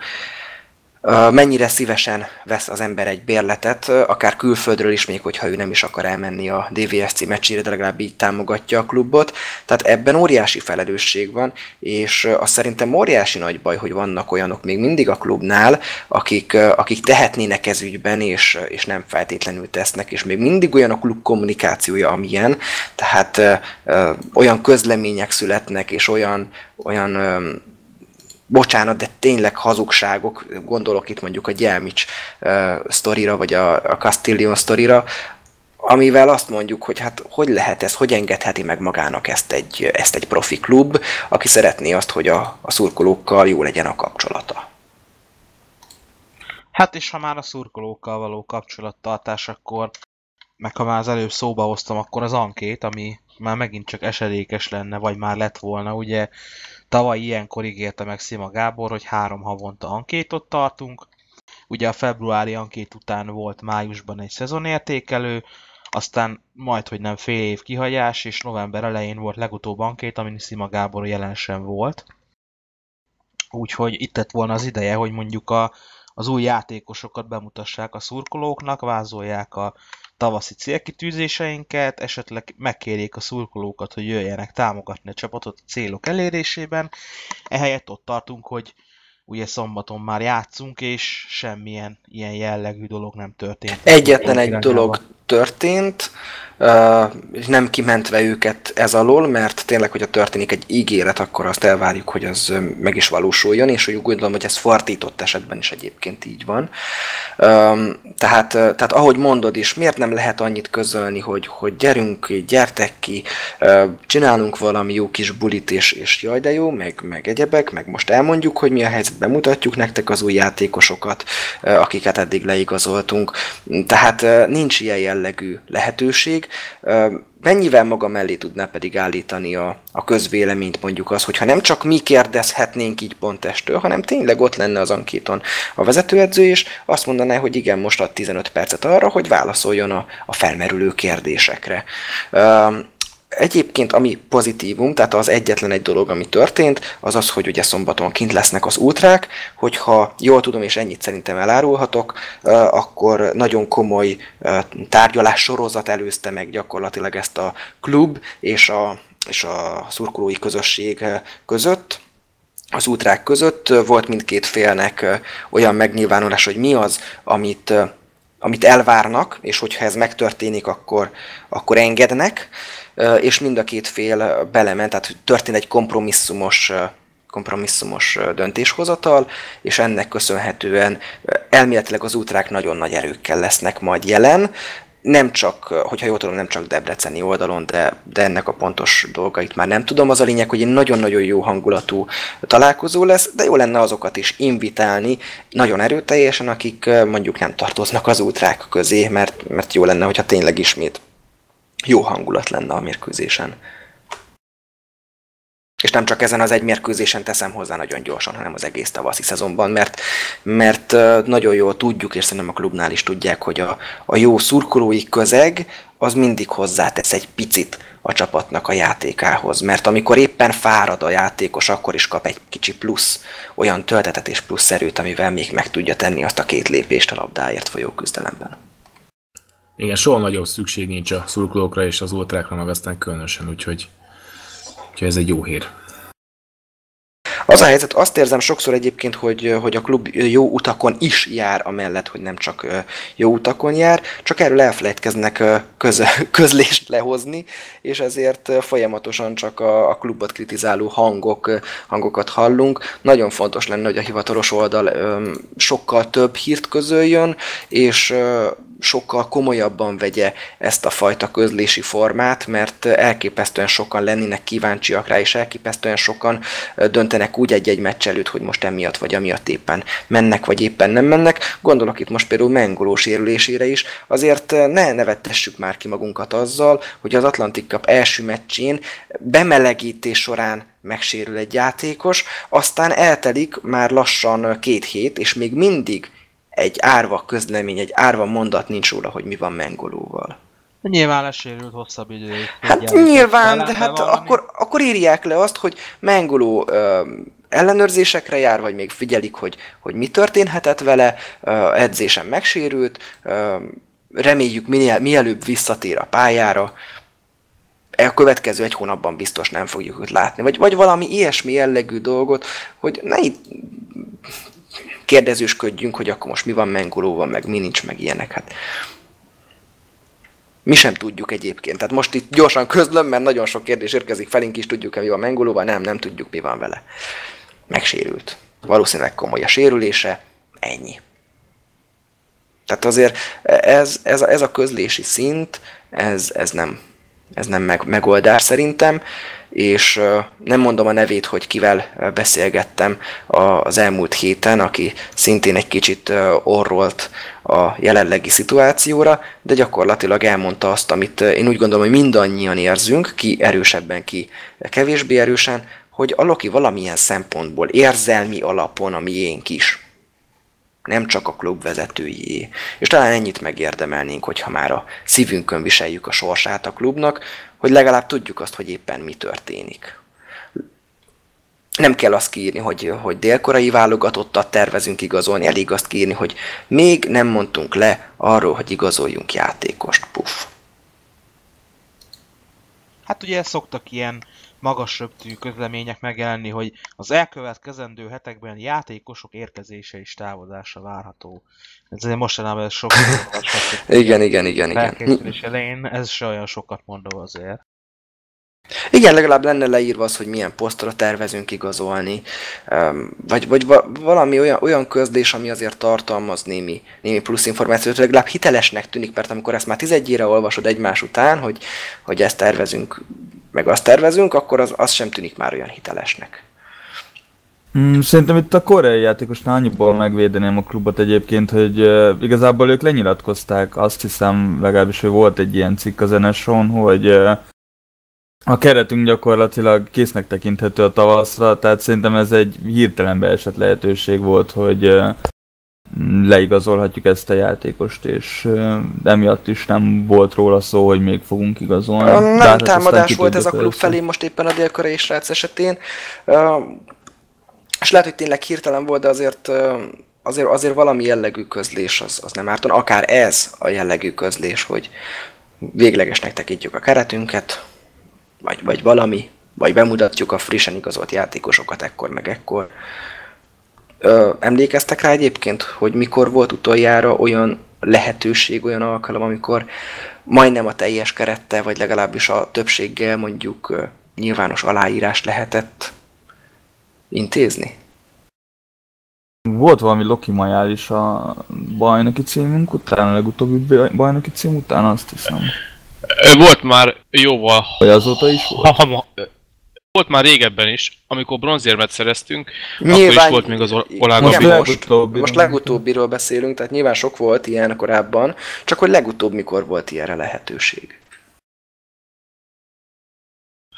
mennyire szívesen vesz az ember egy bérletet, akár külföldről is, még hogyha ő nem is akar elmenni a dé vé es cé meccsére, de legalább így támogatja a klubot. Tehát ebben óriási felelősség van, és azt szerintem óriási nagy baj, hogy vannak olyanok még mindig a klubnál, akik, akik tehetnének ez ügyben, és, és nem feltétlenül tesznek, és még mindig olyan a klub kommunikációja, amilyen, tehát ö, ö, olyan közlemények születnek, és olyan, olyan ö, bocsánat, de tényleg hazugságok, gondolok itt mondjuk a Gyelmics uh, sztorira, vagy a, a Castillion sztorira, amivel azt mondjuk, hogy hát hogy lehet ez, hogy engedheti meg magának ezt egy, ezt egy profi klub, aki szeretné azt, hogy a, a szurkolókkal jó legyen a kapcsolata. Hát és ha már a szurkolókkal való kapcsolattartás, akkor meg ha már az előbb szóba hoztam, akkor az ankét, ami már megint csak esedékes lenne, vagy már lett volna, ugye tavaly ilyenkor ígérte meg Szima Gábor, hogy három havonta ankétot tartunk. Ugye a februári ankét után volt májusban egy szezonértékelő, aztán majd, hogy nem fél év kihagyás, és november elején volt legutóbb ankét, amin Szima Gábor jelen sem volt. Úgyhogy itt lett volna az ideje, hogy mondjuk a, az új játékosokat bemutassák a szurkolóknak, vázolják a tavaszi célkitűzéseinket, esetleg megkérjék a szurkolókat, hogy jöjjenek támogatni a csapatot a célok elérésében. Ehelyett ott tartunk, hogy ugye szombaton már játszunk, és semmilyen ilyen jellegű dolog nem történt. Egyetlen egy dolog történt, és nem kimentve őket ez alól, mert tényleg, hogyha történik egy ígéret, akkor azt elvárjuk, hogy az meg is valósuljon, és úgy gondolom, hogy ez fordított esetben is egyébként így van. Tehát, tehát ahogy mondod is, miért nem lehet annyit közölni, hogy, hogy gyerünk, gyertek ki, csinálunk valami jó kis bulit, és, és jaj de jó, meg, meg egyebek, meg most elmondjuk, hogy mi a helyzet, bemutatjuk nektek az új játékosokat, akiket eddig leigazoltunk. Tehát nincs ilyen jellegű lehetőség. Mennyivel maga mellé tudná pedig állítani a, a közvéleményt, mondjuk az, hogyha nem csak mi kérdezhetnénk így Pontestől, hanem tényleg ott lenne az ankéton a vezetőedző, és azt mondaná, hogy igen, most ad tizenöt percet arra, hogy válaszoljon a, a felmerülő kérdésekre. Egyébként, ami pozitívum, tehát az egyetlen egy dolog, ami történt, az az, hogy ugye szombaton kint lesznek az ultrák, hogyha jól tudom, és ennyit szerintem elárulhatok, akkor nagyon komoly tárgyalás sorozat előzte meg gyakorlatilag ezt a klub és a, és a szurkolói közösség között. Az ultrák között volt mindkét félnek olyan megnyilvánulás, hogy mi az, amit, amit elvárnak, és hogyha ez megtörténik, akkor, akkor engednek. És mind a két fél belement, tehát történt egy kompromisszumos, kompromisszumos döntéshozatal, és ennek köszönhetően elméletileg az ultrák nagyon nagy erőkkel lesznek majd jelen, nem csak, hogyha jól tudom, nem csak debreceni oldalon, de, de ennek a pontos dolgait már nem tudom. Az a lényeg, hogy egy nagyon-nagyon jó hangulatú találkozó lesz, de jó lenne azokat is invitálni nagyon erőteljesen, akik mondjuk nem tartoznak az ultrák közé, mert, mert jó lenne, hogyha tényleg ismét jó hangulat lenne a mérkőzésen. És nem csak ezen az egy mérkőzésen teszem hozzá nagyon gyorsan, hanem az egész tavaszi szezonban, mert, mert nagyon jól tudjuk, és szerintem a klubnál is tudják, hogy a, a jó szurkolói közeg az mindig hozzátesz egy picit a csapatnak a játékához, mert amikor éppen fárad a játékos, akkor is kap egy kicsi plusz olyan töltetet és plusz erőt, amivel még meg tudja tenni azt a két lépést a labdáért folyó küzdelemben. Igen, soha nagyobb szükség nincs a szurkolókra és az ultrákra, meg aztán különösen, úgyhogy, úgyhogy ez egy jó hír. Az a helyzet, azt érzem sokszor egyébként, hogy, hogy a klub jó utakon is jár, amellett, hogy nem csak jó utakon jár, csak erről elfelejtkeznek köz, közlést lehozni, és ezért folyamatosan csak a, a klubot kritizáló hangok, hangokat hallunk. Nagyon fontos lenne, hogy a hivatalos oldal sokkal több hírt közöljön, és sokkal komolyabban vegye ezt a fajta közlési formát, mert elképesztően sokan lennének kíváncsiak rá, és elképesztően sokan döntenek úgy egy-egy meccs előtt, hogy most emiatt vagy amiatt éppen mennek, vagy éppen nem mennek. Gondolok itt most például Mengoló sérülésére is. Azért ne nevettessük már ki magunkat azzal, hogy az Atlantic Cup első meccsén bemelegítés során megsérül egy játékos, aztán eltelik már lassan két hét, és még mindig egy árva közlemény, egy árva mondat nincs róla, hogy mi van Mengolóval. Nyilván lesérült hosszabb időig. Hát nyilván, de hát akkor, akkor írják le azt, hogy Mengoló ö, ellenőrzésekre jár, vagy még figyelik, hogy, hogy mi történhetett vele, ö, edzésen megsérült, ö, reméljük minél, mielőbb visszatér a pályára, a következő egy hónapban biztos nem fogjuk őt látni, vagy, vagy valami ilyesmi jellegű dolgot, hogy ne itt kérdezősködjünk, hogy akkor most mi van Mengolóval, meg mi nincs, meg ilyenek. Hát mi sem tudjuk egyébként. Tehát most itt gyorsan közlöm, mert nagyon sok kérdés érkezik felénk is, tudjuk-e mi van Mengolóval, nem, nem tudjuk mi van vele. Megsérült. Valószínűleg komoly a sérülése, ennyi. Tehát azért ez, ez, ez a közlési szint, ez, ez nem, ez nem meg, megoldás szerintem, és nem mondom a nevét, hogy kivel beszélgettem az elmúlt héten, aki szintén egy kicsit orrolt a jelenlegi szituációra, de gyakorlatilag elmondta azt, amit én úgy gondolom, hogy mindannyian érzünk, ki erősebben, ki kevésbé erősen, hogy a Loki valamilyen szempontból, érzelmi alapon a miénk is. Nem csak a klub vezetőjé. És talán ennyit megérdemelnénk, hogyha már a szívünkön viseljük a sorsát a klubnak, hogy legalább tudjuk azt, hogy éppen mi történik. Nem kell azt kiírni, hogy, hogy délkorai válogatottat tervezünk igazolni, elég azt kiírni, hogy még nem mondtunk le arról, hogy igazoljunk játékost. Puff. Hát ugye szoktak ilyen magas röptű közlemények megjelenni, hogy az elkövetkezendő hetekben játékosok érkezése és távozása várható. Ez azért mostanában ez sok igen, igen, igen, igen. Felkészülés elején, ez se olyan sokat mondó azért. Igen, legalább lenne leírva az, hogy milyen posztra tervezünk igazolni, vagy, vagy valami olyan, olyan közlés, ami azért tartalmaz némi, némi plusz információt, legalább hitelesnek tűnik, mert amikor ezt már tizenegyére olvasod egymás után, hogy, hogy ezt tervezünk, meg azt tervezünk, akkor az, az sem tűnik már olyan hitelesnek. Hmm, szerintem itt a koreai játékosnál annyiból megvédeném a klubot egyébként, hogy uh, igazából ők lenyilatkozták, azt hiszem legalábbis, hogy volt egy ilyen cikk az en es o-n, hogy uh, a keretünk gyakorlatilag késznek tekinthető a tavaszra, tehát szerintem ez egy hirtelen beesett lehetőség volt, hogy uh, leigazolhatjuk ezt a játékost, és uh, emiatt is nem volt róla szó, hogy még fogunk igazolni. Nem hát támadás volt ez a klub felé most éppen a dél-koreai srác esetén. Uh, és lehet, hogy tényleg hirtelen volt, de azért, uh, azért, azért valami jellegű közlés az, az nem ártan. Akár ez a jellegű közlés, hogy véglegesnek tekintjük a keretünket, vagy, vagy valami, vagy bemutatjuk a frissen igazolt játékosokat ekkor meg ekkor. Ö, emlékeztek rá egyébként, hogy mikor volt utoljára olyan lehetőség, olyan alkalom, amikor majdnem a teljes kerettel, vagy legalábbis a többséggel mondjuk ö, nyilvános aláírás lehetett intézni? Volt valami Loki Majál is a bajnoki címünk után, a legutóbbi bajnoki cím után, azt hiszem. Volt már jóval... Vagy azóta is volt? Ha, ha, volt már régebben is, amikor bronzérmet szereztünk, nyilván, akkor is volt még az Olá most, Gabi. Legutóbbi, most legutóbbiról beszélünk, tehát nyilván sok volt ilyen korábban, csak hogy legutóbb mikor volt ilyenre lehetőség.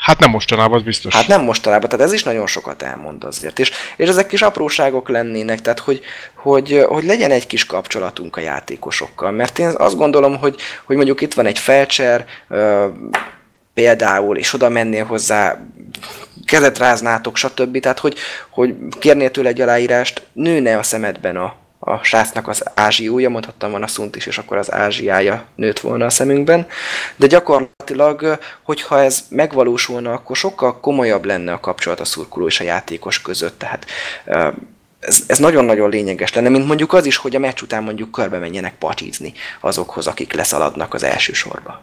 Hát nem mostanában, az biztos. Hát nem mostanában, tehát ez is nagyon sokat elmond azért. És, és ezek kis apróságok lennének, tehát hogy, hogy, hogy legyen egy kis kapcsolatunk a játékosokkal. Mert én azt gondolom, hogy, hogy mondjuk itt van egy felcser, például, és oda mennél hozzá, kezet ráznátok, stb. Tehát, hogy, hogy kérnél tőle egy aláírást, nőne a szemedben a, a srácnak az ázsiója, mondhattam volna Szunt is, és akkor az ázsiája nőtt volna a szemünkben. De gyakorlatilag, hogyha ez megvalósulna, akkor sokkal komolyabb lenne a kapcsolat a szurkoló és a játékos között. Tehát ez, ez nagyon-nagyon lényeges lenne, mint mondjuk az is, hogy a meccs után mondjuk körbe menjenek pacsizni azokhoz, akik leszaladnak az első sorba.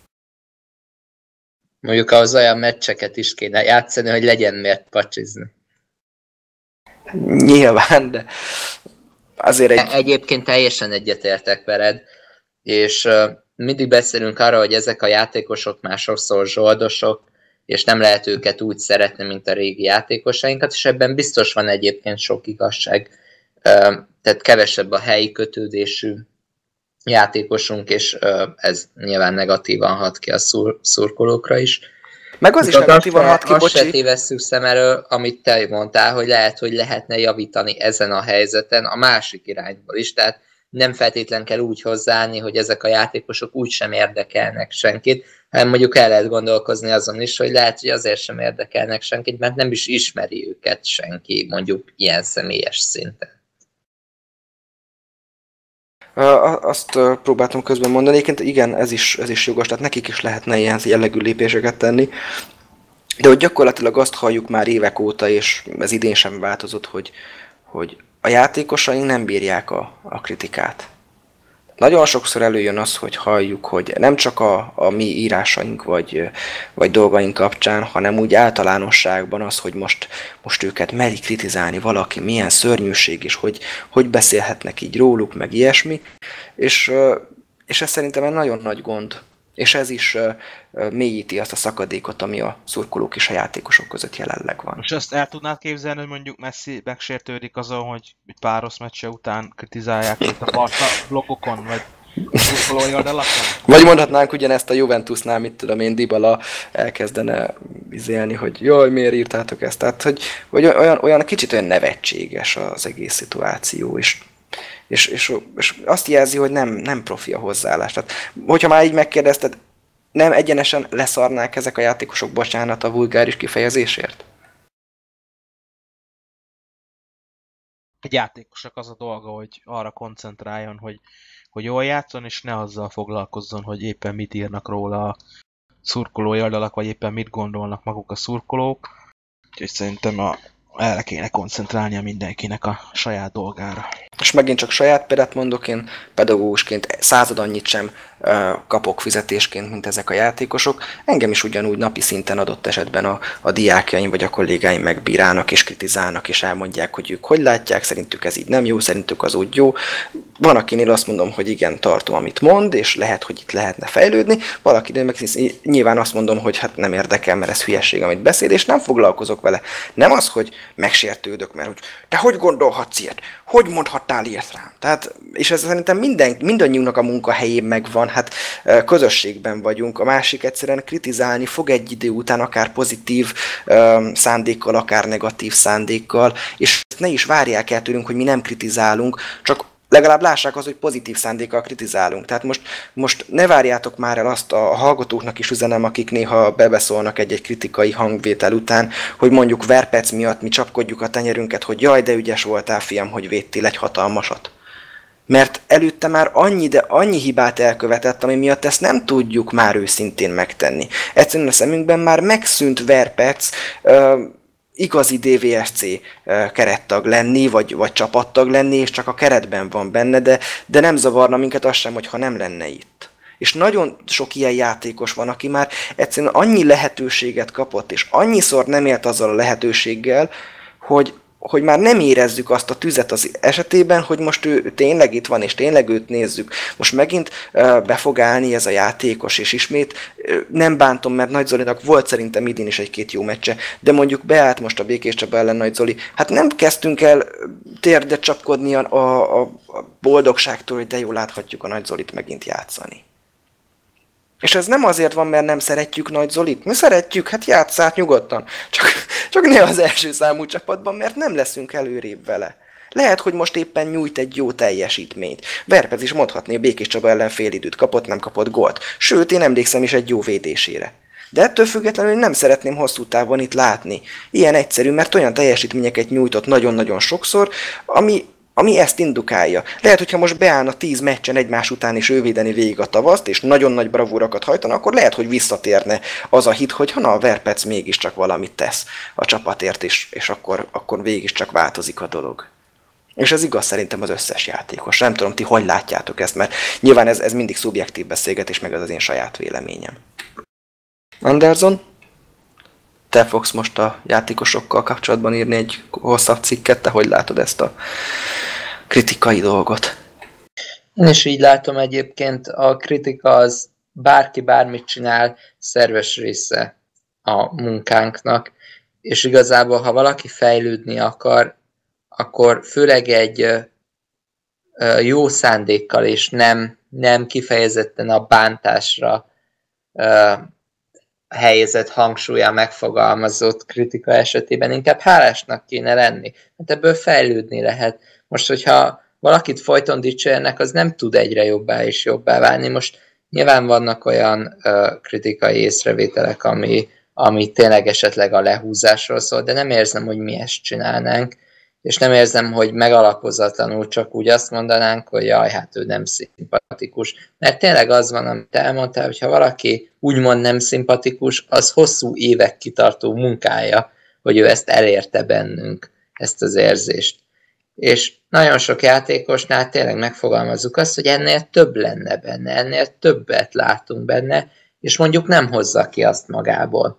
Mondjuk ahhoz olyan meccseket is kéne játszani, hogy legyen miért pacsizni. Nyilván, de azért egy... Egyébként teljesen egyetértek veled, és uh, mindig beszélünk arra, hogy ezek a játékosok már sokszor zsoldosok, és nem lehet őket úgy szeretni, mint a régi játékosainkat, és ebben biztos van egyébként sok igazság. Uh, tehát kevesebb a helyi kötődésű játékosunk, és uh, ez nyilván negatívan hat ki a szur- szurkolókra is. Meg az is negatívan hat ki, azt bocsi. se tévesszük szem elől, amit te mondtál, hogy lehet, hogy lehetne javítani ezen a helyzeten a másik irányból is, tehát nem feltétlen kell úgy hozzáállni, hogy ezek a játékosok úgy sem érdekelnek senkit, hanem mondjuk el lehet gondolkozni azon is, hogy lehet, hogy azért sem érdekelnek senkit, mert nem is ismeri őket senki, mondjuk ilyen személyes szinten. Azt próbáltam közben mondani, egyébként igen, ez is, ez is jogos, tehát nekik is lehetne ilyen jellegű lépéseket tenni. De hogy gyakorlatilag azt halljuk már évek óta, és ez idén sem változott, hogy, hogy a játékosaink nem bírják a, a kritikát. Nagyon sokszor előjön az, hogy halljuk, hogy nem csak a, a mi írásaink vagy, vagy dolgaink kapcsán, hanem úgy általánosságban az, hogy most, most őket meri kritizálni valaki, milyen szörnyűség, és hogy, hogy beszélhetnek így róluk, meg ilyesmi. És, és ez szerintem egy nagyon nagy gond. És ez is mélyíti azt a szakadékot, ami a szurkolók és a játékosok között jelenleg van. És ezt el tudnád képzelni, hogy mondjuk Messi megsértődik azon, hogy egy pár rossz meccse után kritizálják itt a Barca blogokon, vagy szurkolói oldalakon? Vagy mondhatnánk ugyanezt a Juventusnál, mit tudom én, Dybala elkezdene izélni, hogy jaj, miért írtátok ezt? Tehát, hogy, hogy olyan, olyan kicsit olyan nevetséges az egész szituáció is. És, és, és azt jelzi, hogy nem, nem profi a hozzáállás. Tehát, hogyha már így megkérdezted, nem egyenesen leszarnák ezek a játékosok, bocsánat a vulgáris kifejezésért? Egy játékosnak az a dolga, hogy arra koncentráljon, hogy, hogy jól játszon, és ne azzal foglalkozzon, hogy éppen mit írnak róla a szurkolói oldalak, vagy éppen mit gondolnak maguk a szurkolók. Úgyhogy szerintem a, erre kéne koncentrálnia mindenkinek a saját dolgára. És megint csak saját példát mondok, én pedagógusként század annyit sem uh, kapok fizetésként, mint ezek a játékosok. Engem is ugyanúgy napi szinten adott esetben a, a diákjaim vagy a kollégáim megbírálnak és kritizálnak, és elmondják, hogy ők hogy látják, szerintük ez így nem jó, szerintük az úgy jó. Van, akinél azt mondom, hogy igen, tartom, amit mond, és lehet, hogy itt lehetne fejlődni. Valakinél meg nyilván azt mondom, hogy hát nem érdekel, mert ez hülyeség, amit beszél, és nem foglalkozok vele. Nem az, hogy megsértődök, mert hogy te hogy gondolhatsz ilyet? Hogy mondhattál ilyet rám? Tehát, és ez szerintem minden, mindannyiunknak a munkahelyén megvan, hát közösségben vagyunk, a másik egyszerűen kritizálni fog egy idő után, akár pozitív um, szándékkal, akár negatív szándékkal, és ne is várják el tőlünk, hogy mi nem kritizálunk, csak legalább lássák az, hogy pozitív szándékkal kritizálunk. Tehát most, most ne várjátok már el azt, a hallgatóknak is üzenem, akik néha bebeszólnak egy-egy kritikai hangvétel után, hogy mondjuk Verpec miatt mi csapkodjuk a tenyerünket, hogy jaj, de ügyes voltál, fiam, hogy védtél egy hatalmasat. Mert előtte már annyi, de annyi hibát elkövetett, ami miatt ezt nem tudjuk már őszintén megtenni. Egyszerűen a szemünkben már megszűnt Verpec, uh, igazi dé vé es cé kerettag lenni, vagy, vagy csapattag lenni, és csak a keretben van benne, de, de nem zavarna minket az sem, hogyha nem lenne itt. És nagyon sok ilyen játékos van, aki már egyszerűen annyi lehetőséget kapott, és annyiszor nem élt azzal a lehetőséggel, hogy, hogy már nem érezzük azt a tüzet az esetében, hogy most ő tényleg itt van, és tényleg őt nézzük. Most megint uh, be fog állni ez a játékos, és ismét uh, nem bántom, mert Nagy Zolinak volt szerintem idén is egy-két jó meccse, de mondjuk beállt most a Békés Csaba ellen Nagy Zoli. Hát nem kezdtünk el térdet csapkodni a, a, a boldogságtól, hogy de jól láthatjuk a Nagy Zolit megint játszani. És ez nem azért van, mert nem szeretjük Nagy Zolit. Mi szeretjük, hát játsszát nyugodtan. Csak, csak ne az első számú csapatban, mert nem leszünk előrébb vele. Lehet, hogy most éppen nyújt egy jó teljesítményt. Verpez is mondhatné, Békés Csaba ellen fél időt kapott, nem kapott gólt. Sőt, én emlékszem is egy jó védésére. De ettől függetlenül nem szeretném hosszú távon itt látni. Ilyen egyszerű, mert olyan teljesítményeket nyújtott nagyon-nagyon sokszor, ami, ami ezt indukálja. Lehet, hogyha most beállna tíz meccsen egymás után is ő védeni végig a tavaszt, és nagyon nagy bravúrakat hajtana, akkor lehet, hogy visszatérne az a hit, hogy ha na, a Verpez mégiscsak valamit tesz a csapatért, és, és akkor, akkor mégiscsak változik a dolog. És ez igaz szerintem az összes játékos. Nem tudom, ti hogy látjátok ezt, mert nyilván ez, ez mindig szubjektív beszélgetés, meg az az én saját véleményem. Anderson, te fogsz most a játékosokkal kapcsolatban írni egy hosszabb cikket, te hogy látod ezt a kritikai dolgot? Én is így látom egyébként, a kritika az bárki bármit csinál, szerves része a munkánknak, és igazából, ha valaki fejlődni akar, akkor főleg egy jó szándékkal és nem, nem kifejezetten a bántásra helyezett hangsúllyal megfogalmazott kritika esetében inkább hálásnak kéne lenni. Hát ebből fejlődni lehet. Most, hogyha valakit folyton dicsérnek, az nem tud egyre jobbá és jobbá válni. Most nyilván vannak olyan uh, kritikai észrevételek, ami, ami tényleg esetleg a lehúzásról szól, de nem érzem, hogy mi ezt csinálnánk, és nem érzem, hogy megalapozatlanul csak úgy azt mondanánk, hogy jaj, hát ő nem szimpatikus. Mert tényleg az van, amit elmondtál, hogy ha valaki úgymond nem szimpatikus, az hosszú évek kitartó munkája, hogy ő ezt elérte bennünk, ezt az érzést. És nagyon sok játékosnál tényleg megfogalmazzuk azt, hogy ennél több lenne benne, ennél többet látunk benne, és mondjuk nem hozza ki azt magából.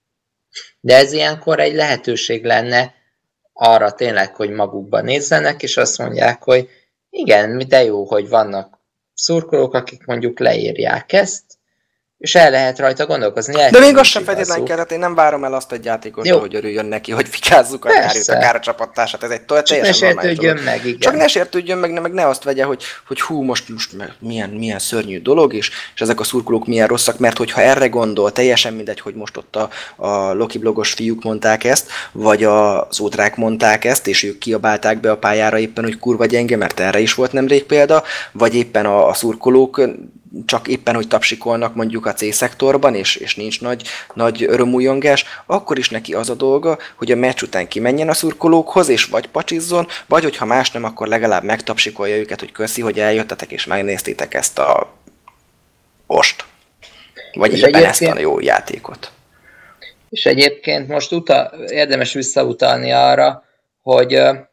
De ez ilyenkor egy lehetőség lenne arra tényleg, hogy magukba nézzenek, és azt mondják, hogy igen, de jó, hogy vannak szurkolók, akik mondjuk leírják ezt, és el lehet rajta gondolkozni. Lehet, de még az sem feltétlenül kell, hát én nem várom el azt egy játékostól, hogy örüljön neki, hogy fikázzuk akár őt, akár a csapattársat, ez egy teljesen normális dolog. Meg, igen. Csak ne sértődjön meg, meg ne azt vegye, hogy, hogy hú, most, most milyen, milyen szörnyű dolog, és, és ezek a szurkolók milyen rosszak, mert hogyha erre gondol, teljesen mindegy, hogy most ott a, a Loki blogos fiúk mondták ezt, vagy a Zódrák mondták ezt, és ők kiabálták be a pályára éppen, hogy kurva gyenge, mert erre is volt nemrég példa, vagy éppen a, a szurkolók csak éppen, hogy tapsikolnak mondjuk a C-szektorban, és, és nincs nagy, nagy örömújongás, akkor is neki az a dolga, hogy a meccs után kimenjen a szurkolókhoz, és vagy pacsizzon, vagy hogyha más nem, akkor legalább megtapsikolja őket, hogy köszi, hogy eljöttetek, és megnéztétek ezt a ost. Vagy és éppen ezt a jó játékot. És egyébként most uta, érdemes visszautalni arra, hogy a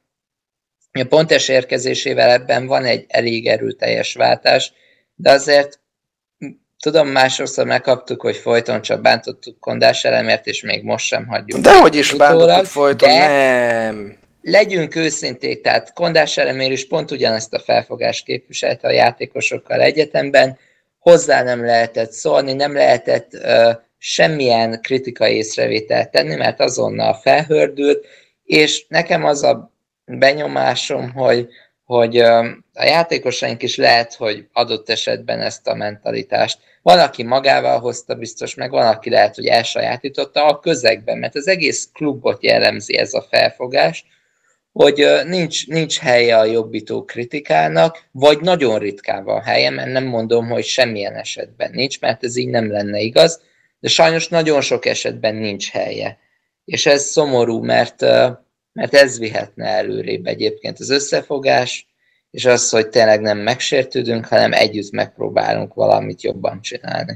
Pontes érkezésével ebben van egy elég erőteljes váltás, de azért tudom, másodszor megkaptuk, hogy folyton csak bántottuk Kondás Elemért, és még most sem hagyjuk. Dehogy is bántottuk folyton, nem. Legyünk őszinték, tehát Kondás Elemér is pont ugyanezt a felfogást képviselte a játékosokkal egyetemben, hozzá nem lehetett szólni, nem lehetett uh, semmilyen kritikai észrevételt tenni, mert azonnal felhördült, és nekem az a benyomásom, hogy hogy a játékosaink is lehet, hogy adott esetben ezt a mentalitást. Van, aki magával hozta biztos, meg van, aki lehet, hogy elsajátította a közegben, mert az egész klubot jellemzi ez a felfogás, hogy nincs, nincs helye a jobbító kritikának, vagy nagyon ritkán van helye, mert nem mondom, hogy semmilyen esetben nincs, mert ez így nem lenne igaz, de sajnos nagyon sok esetben nincs helye. És ez szomorú, mert mert ez vihetne előrébb egyébként az összefogás, és az, hogy tényleg nem megsértődünk, hanem együtt megpróbálunk valamit jobban csinálni.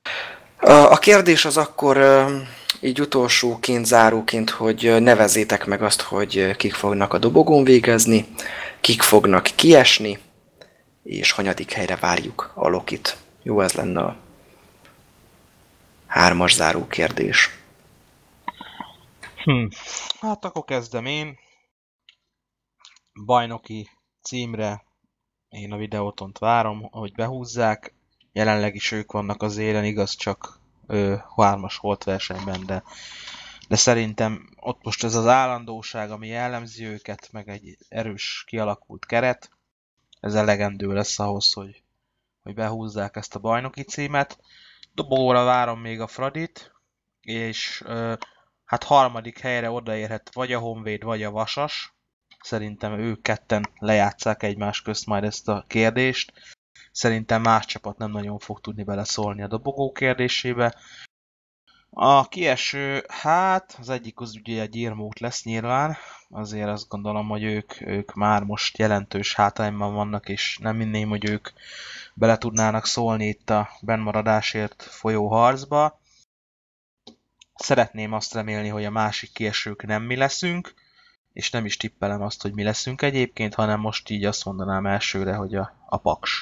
A kérdés az akkor így utolsóként, záróként, hogy nevezzétek meg azt, hogy kik fognak a dobogón végezni, kik fognak kiesni, és hanyadik helyre várjuk a Lokit. Jó, ez lenne a hármas záró kérdés. Hm. Hát akkor kezdem én. Bajnoki címre én a videótont várom, hogy behúzzák. Jelenleg is ők vannak az élen, igaz, csak ö, hármas holt versenyben, de, de szerintem ott most ez az állandóság, ami jellemzi őket, meg egy erős kialakult keret, ez elegendő lesz ahhoz, hogy, hogy behúzzák ezt a bajnoki címet. Dobogóra várom még a Fradit, és ö, hát harmadik helyre odaérhet vagy a Honvéd, vagy a Vasas. Szerintem ők ketten lejátsszák egymás közt majd ezt a kérdést. Szerintem más csapat nem nagyon fog tudni beleszólni a dobogó kérdésébe. A kieső, hát az egyik az ugye egy Irmót lesz nyilván. Azért azt gondolom, hogy ők, ők már most jelentős hátrányban vannak, és nem minném, hogy ők bele tudnának szólni itt a bennmaradásért folyó harcba. Szeretném azt remélni, hogy a másik kiesők nem mi leszünk, és nem is tippelem azt, hogy mi leszünk egyébként, hanem most így azt mondanám elsőre, hogy a, a Paks.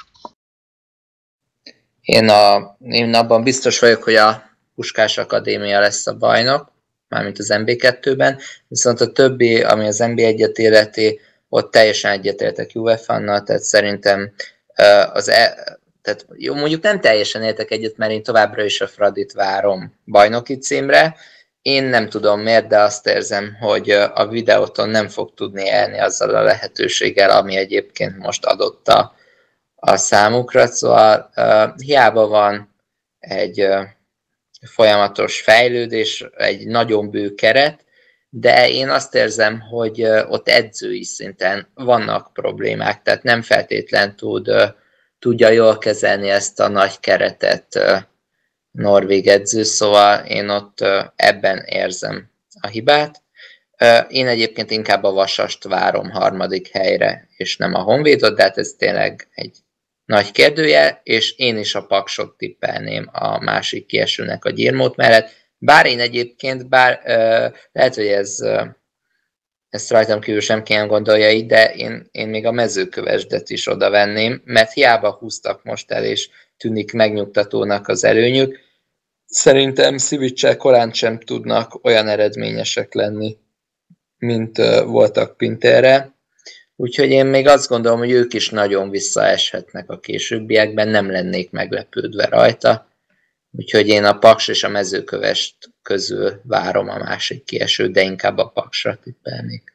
Én, a, én abban biztos vagyok, hogy a Puskás Akadémia lesz a bajnok, mármint az en bé kettőben, viszont a többi, ami az en bé egyet illeti, ott teljesen egyetértek UeFannal, tehát szerintem az e, tehát jó, mondjuk nem teljesen értek egyet, mert én továbbra is a Fradit várom bajnoki címre. Én nem tudom miért, de azt érzem, hogy a Videóton nem fog tudni élni azzal a lehetőséggel, ami egyébként most adott a, a számukra. Szóval uh, hiába van egy uh, folyamatos fejlődés, egy nagyon bő keret, de én azt érzem, hogy uh, ott edzői szinten vannak problémák, tehát nem feltétlen tud, uh, tudja jól kezelni ezt a nagy keretet uh, norvég edző, szóval én ott uh, ebben érzem a hibát. Uh, én egyébként inkább a Vasast várom harmadik helyre, és nem a Honvédot, de hát ez tényleg egy nagy kérdőjel, és én is a Paksot tippelném a másik kiesőnek a Gyirmót mellett. Bár én egyébként, bár uh, lehet, hogy ez, uh, ezt rajtam kívül semki nem gondolja így, de én, én még a Mezőkövesdet is oda venném, mert hiába húztak most el, és tűnik megnyugtatónak az előnyük. Szerintem Szivicsel korán sem tudnak olyan eredményesek lenni, mint uh, voltak Pinterre. Úgyhogy én még azt gondolom, hogy ők is nagyon visszaeshetnek a későbbiekben, nem lennék meglepődve rajta. Úgyhogy én a Paks és a Mezőkövest közül várom a másik kiesőt, de inkább a Paksra tippelnék.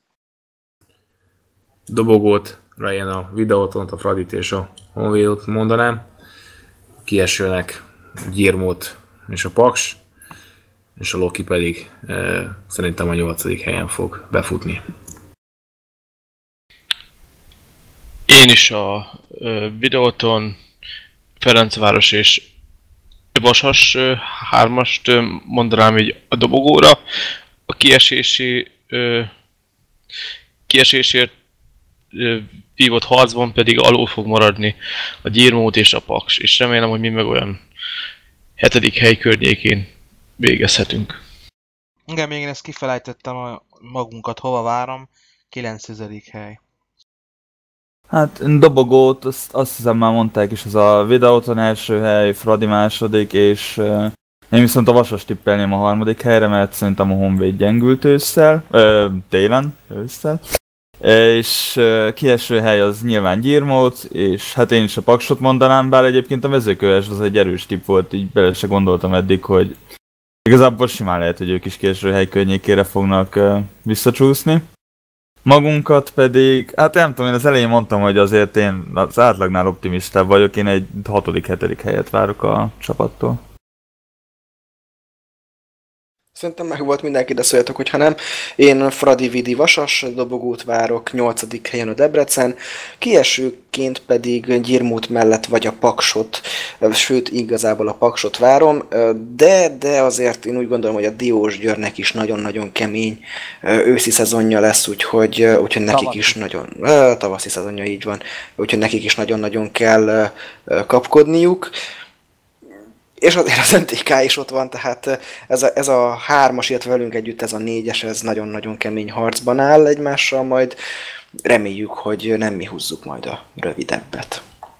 Dobogót, Ryan a Videótont, a Fradit és a Honvédot mondanám. Kiesőnek Gyirmót és a Paks, és a Loki pedig e, szerintem a nyolcadik helyen fog befutni. Én is a ö, Videóton, Ferencváros és Vasas ö, hármast ö, mondanám így a dobogóra. A kiesési, ö, kiesésért ö, vívott harcban pedig alul fog maradni a Gyirmót és a Paks, és remélem, hogy mi meg olyan hetedik hely környékén végezhetünk. Igen, még én ezt kifelejtettem a magunkat, hova várom. kilencedik hely. Hát dobogót, azt, azt hiszem már mondták is, az a Videóton első hely, Fradi második, és uh, én viszont a Vasas tippelném a harmadik helyre, mert szerintem a Honvéd gyengült ősszel, ö, télen, ősszel. És uh, kieső hely az nyilván Gyirmót, és hát én is a Paksot mondanám, bár egyébként a Mezőköves az egy erős tipp volt, így bele se gondoltam eddig, hogy igazából simán lehet, hogy ők is kieső hely környékére fognak uh, visszacsúszni. Magunkat pedig, hát nem tudom, én az elején mondtam, hogy azért én az átlagnál optimistább vagyok, én egy hatodik-hetedik helyet várok a csapattól. Szerintem meg volt mindenki, de szóljatok, hogyha nem. Én Fradi Vidi Vasas dobogót várok, nyolcadik helyen a Debrecen, kiesőként pedig Gyirmót mellett vagy a Paksot, sőt igazából a Paksot várom, de, de azért én úgy gondolom, hogy a Diósgyőrnek is nagyon-nagyon kemény őszi szezonja lesz, úgyhogy, úgyhogy nekik tavaszi. is nagyon, tavaszi szezonja így van, úgyhogy nekik is nagyon-nagyon kell kapkodniuk. És azért az en té ká is ott van, tehát ez a, ez a hármas, illetve velünk együtt ez a négyes, ez nagyon-nagyon kemény harcban áll egymással, majd reméljük, hogy nem mi húzzuk majd a rövidebbet.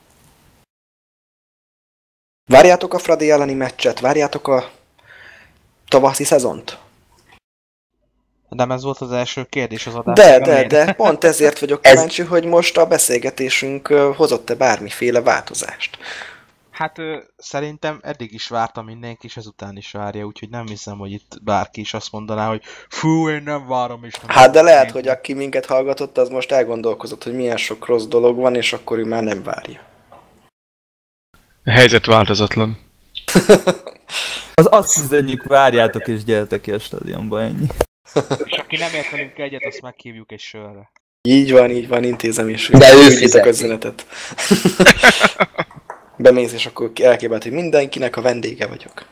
Várjátok a Fradi elleni meccset? Várjátok a tavaszi szezont? Nem ez volt az első kérdés az adásban. De, de, de, pont ezért vagyok kíváncsi, hogy most a beszélgetésünk hozott-e bármiféle változást. Hát ö, szerintem eddig is várta mindenki, és ezután is várja, úgyhogy nem hiszem, hogy itt bárki is azt mondaná, hogy fú, én nem várom, és nem Hát de lehet, én. hogy aki minket hallgatott, az most elgondolkozott, hogy milyen sok rossz dolog van, és akkor ő már nem várja. A helyzet változatlan. Az azt üzenjük, várjátok és gyertek ki a stadionba, ennyi. És aki nem ért velünk egyet, azt meghívjuk egy sörre. Így van, így van, intézem is. De ő Küldjétek fizeti. a üzenetet. Bemész, és akkor elképelt, hogy mindenkinek a vendége vagyok.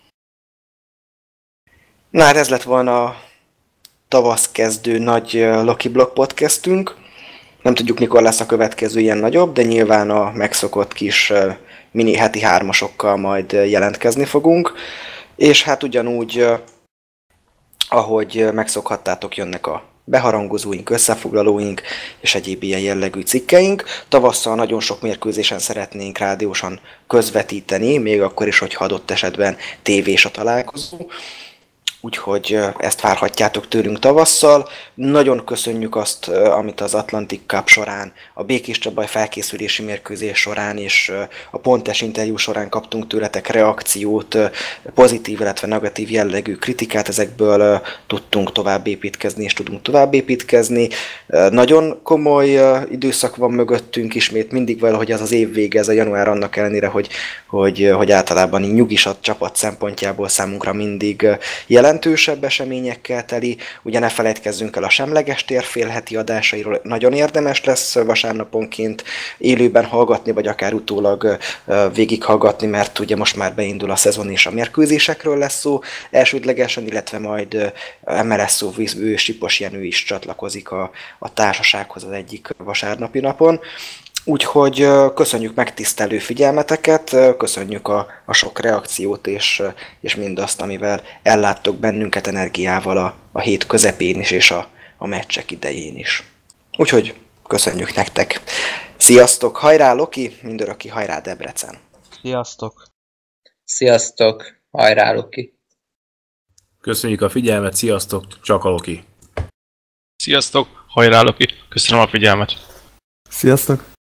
Na hát ez lett volna a tavasz kezdő nagy Loki Blog podcastünk. Nem tudjuk, mikor lesz a következő ilyen nagyobb, de nyilván a megszokott kis mini heti hármasokkal majd jelentkezni fogunk. És hát ugyanúgy, ahogy megszokhattátok, jönnek a beharangozóink, összefoglalóink és egyéb ilyen jellegű cikkeink. Tavasszal nagyon sok mérkőzésen szeretnénk rádiósan közvetíteni, még akkor is, hogyha adott esetben tévés a találkozó. Úgyhogy ezt várhatjátok tőlünk tavasszal. Nagyon köszönjük azt, amit az Atlantic Cup során, a Békés Csabaj felkészülési mérkőzés során és a Pontes interjú során kaptunk tőletek reakciót, pozitív, illetve negatív jellegű kritikát, ezekből tudtunk tovább építkezni és tudunk tovább építkezni. Nagyon komoly időszak van mögöttünk ismét, mindig valahogy az az év vége, ez a január annak ellenére, hogy, hogy, hogy általában nyugis a csapat szempontjából számunkra mindig jelen. Jelentősebb eseményekkel teli, ugye ne felejtkezzünk el a semleges tér félheti adásairól, nagyon érdemes lesz vasárnaponként élőben hallgatni, vagy akár utólag végighallgatni, mert ugye most már beindul a szezon és a mérkőzésekről lesz szó elsődlegesen, illetve majd em el es szóvívő Sipos Jenő is csatlakozik a, a társasághoz az egyik vasárnapi napon. Úgyhogy köszönjük megtisztelő figyelmeteket, köszönjük a, a sok reakciót és, és mindazt, amivel elláttok bennünket energiával a, a hét közepén is és a, a meccsek idején is. Úgyhogy köszönjük nektek. Sziasztok, hajrá Loki, mindörökké hajrá Debrecen. Sziasztok! Sziasztok, hajrá Loki! Köszönjük a figyelmet, sziasztok, csak a Loki. Sziasztok, hajrá Loki, köszönöm a figyelmet. Sziasztok!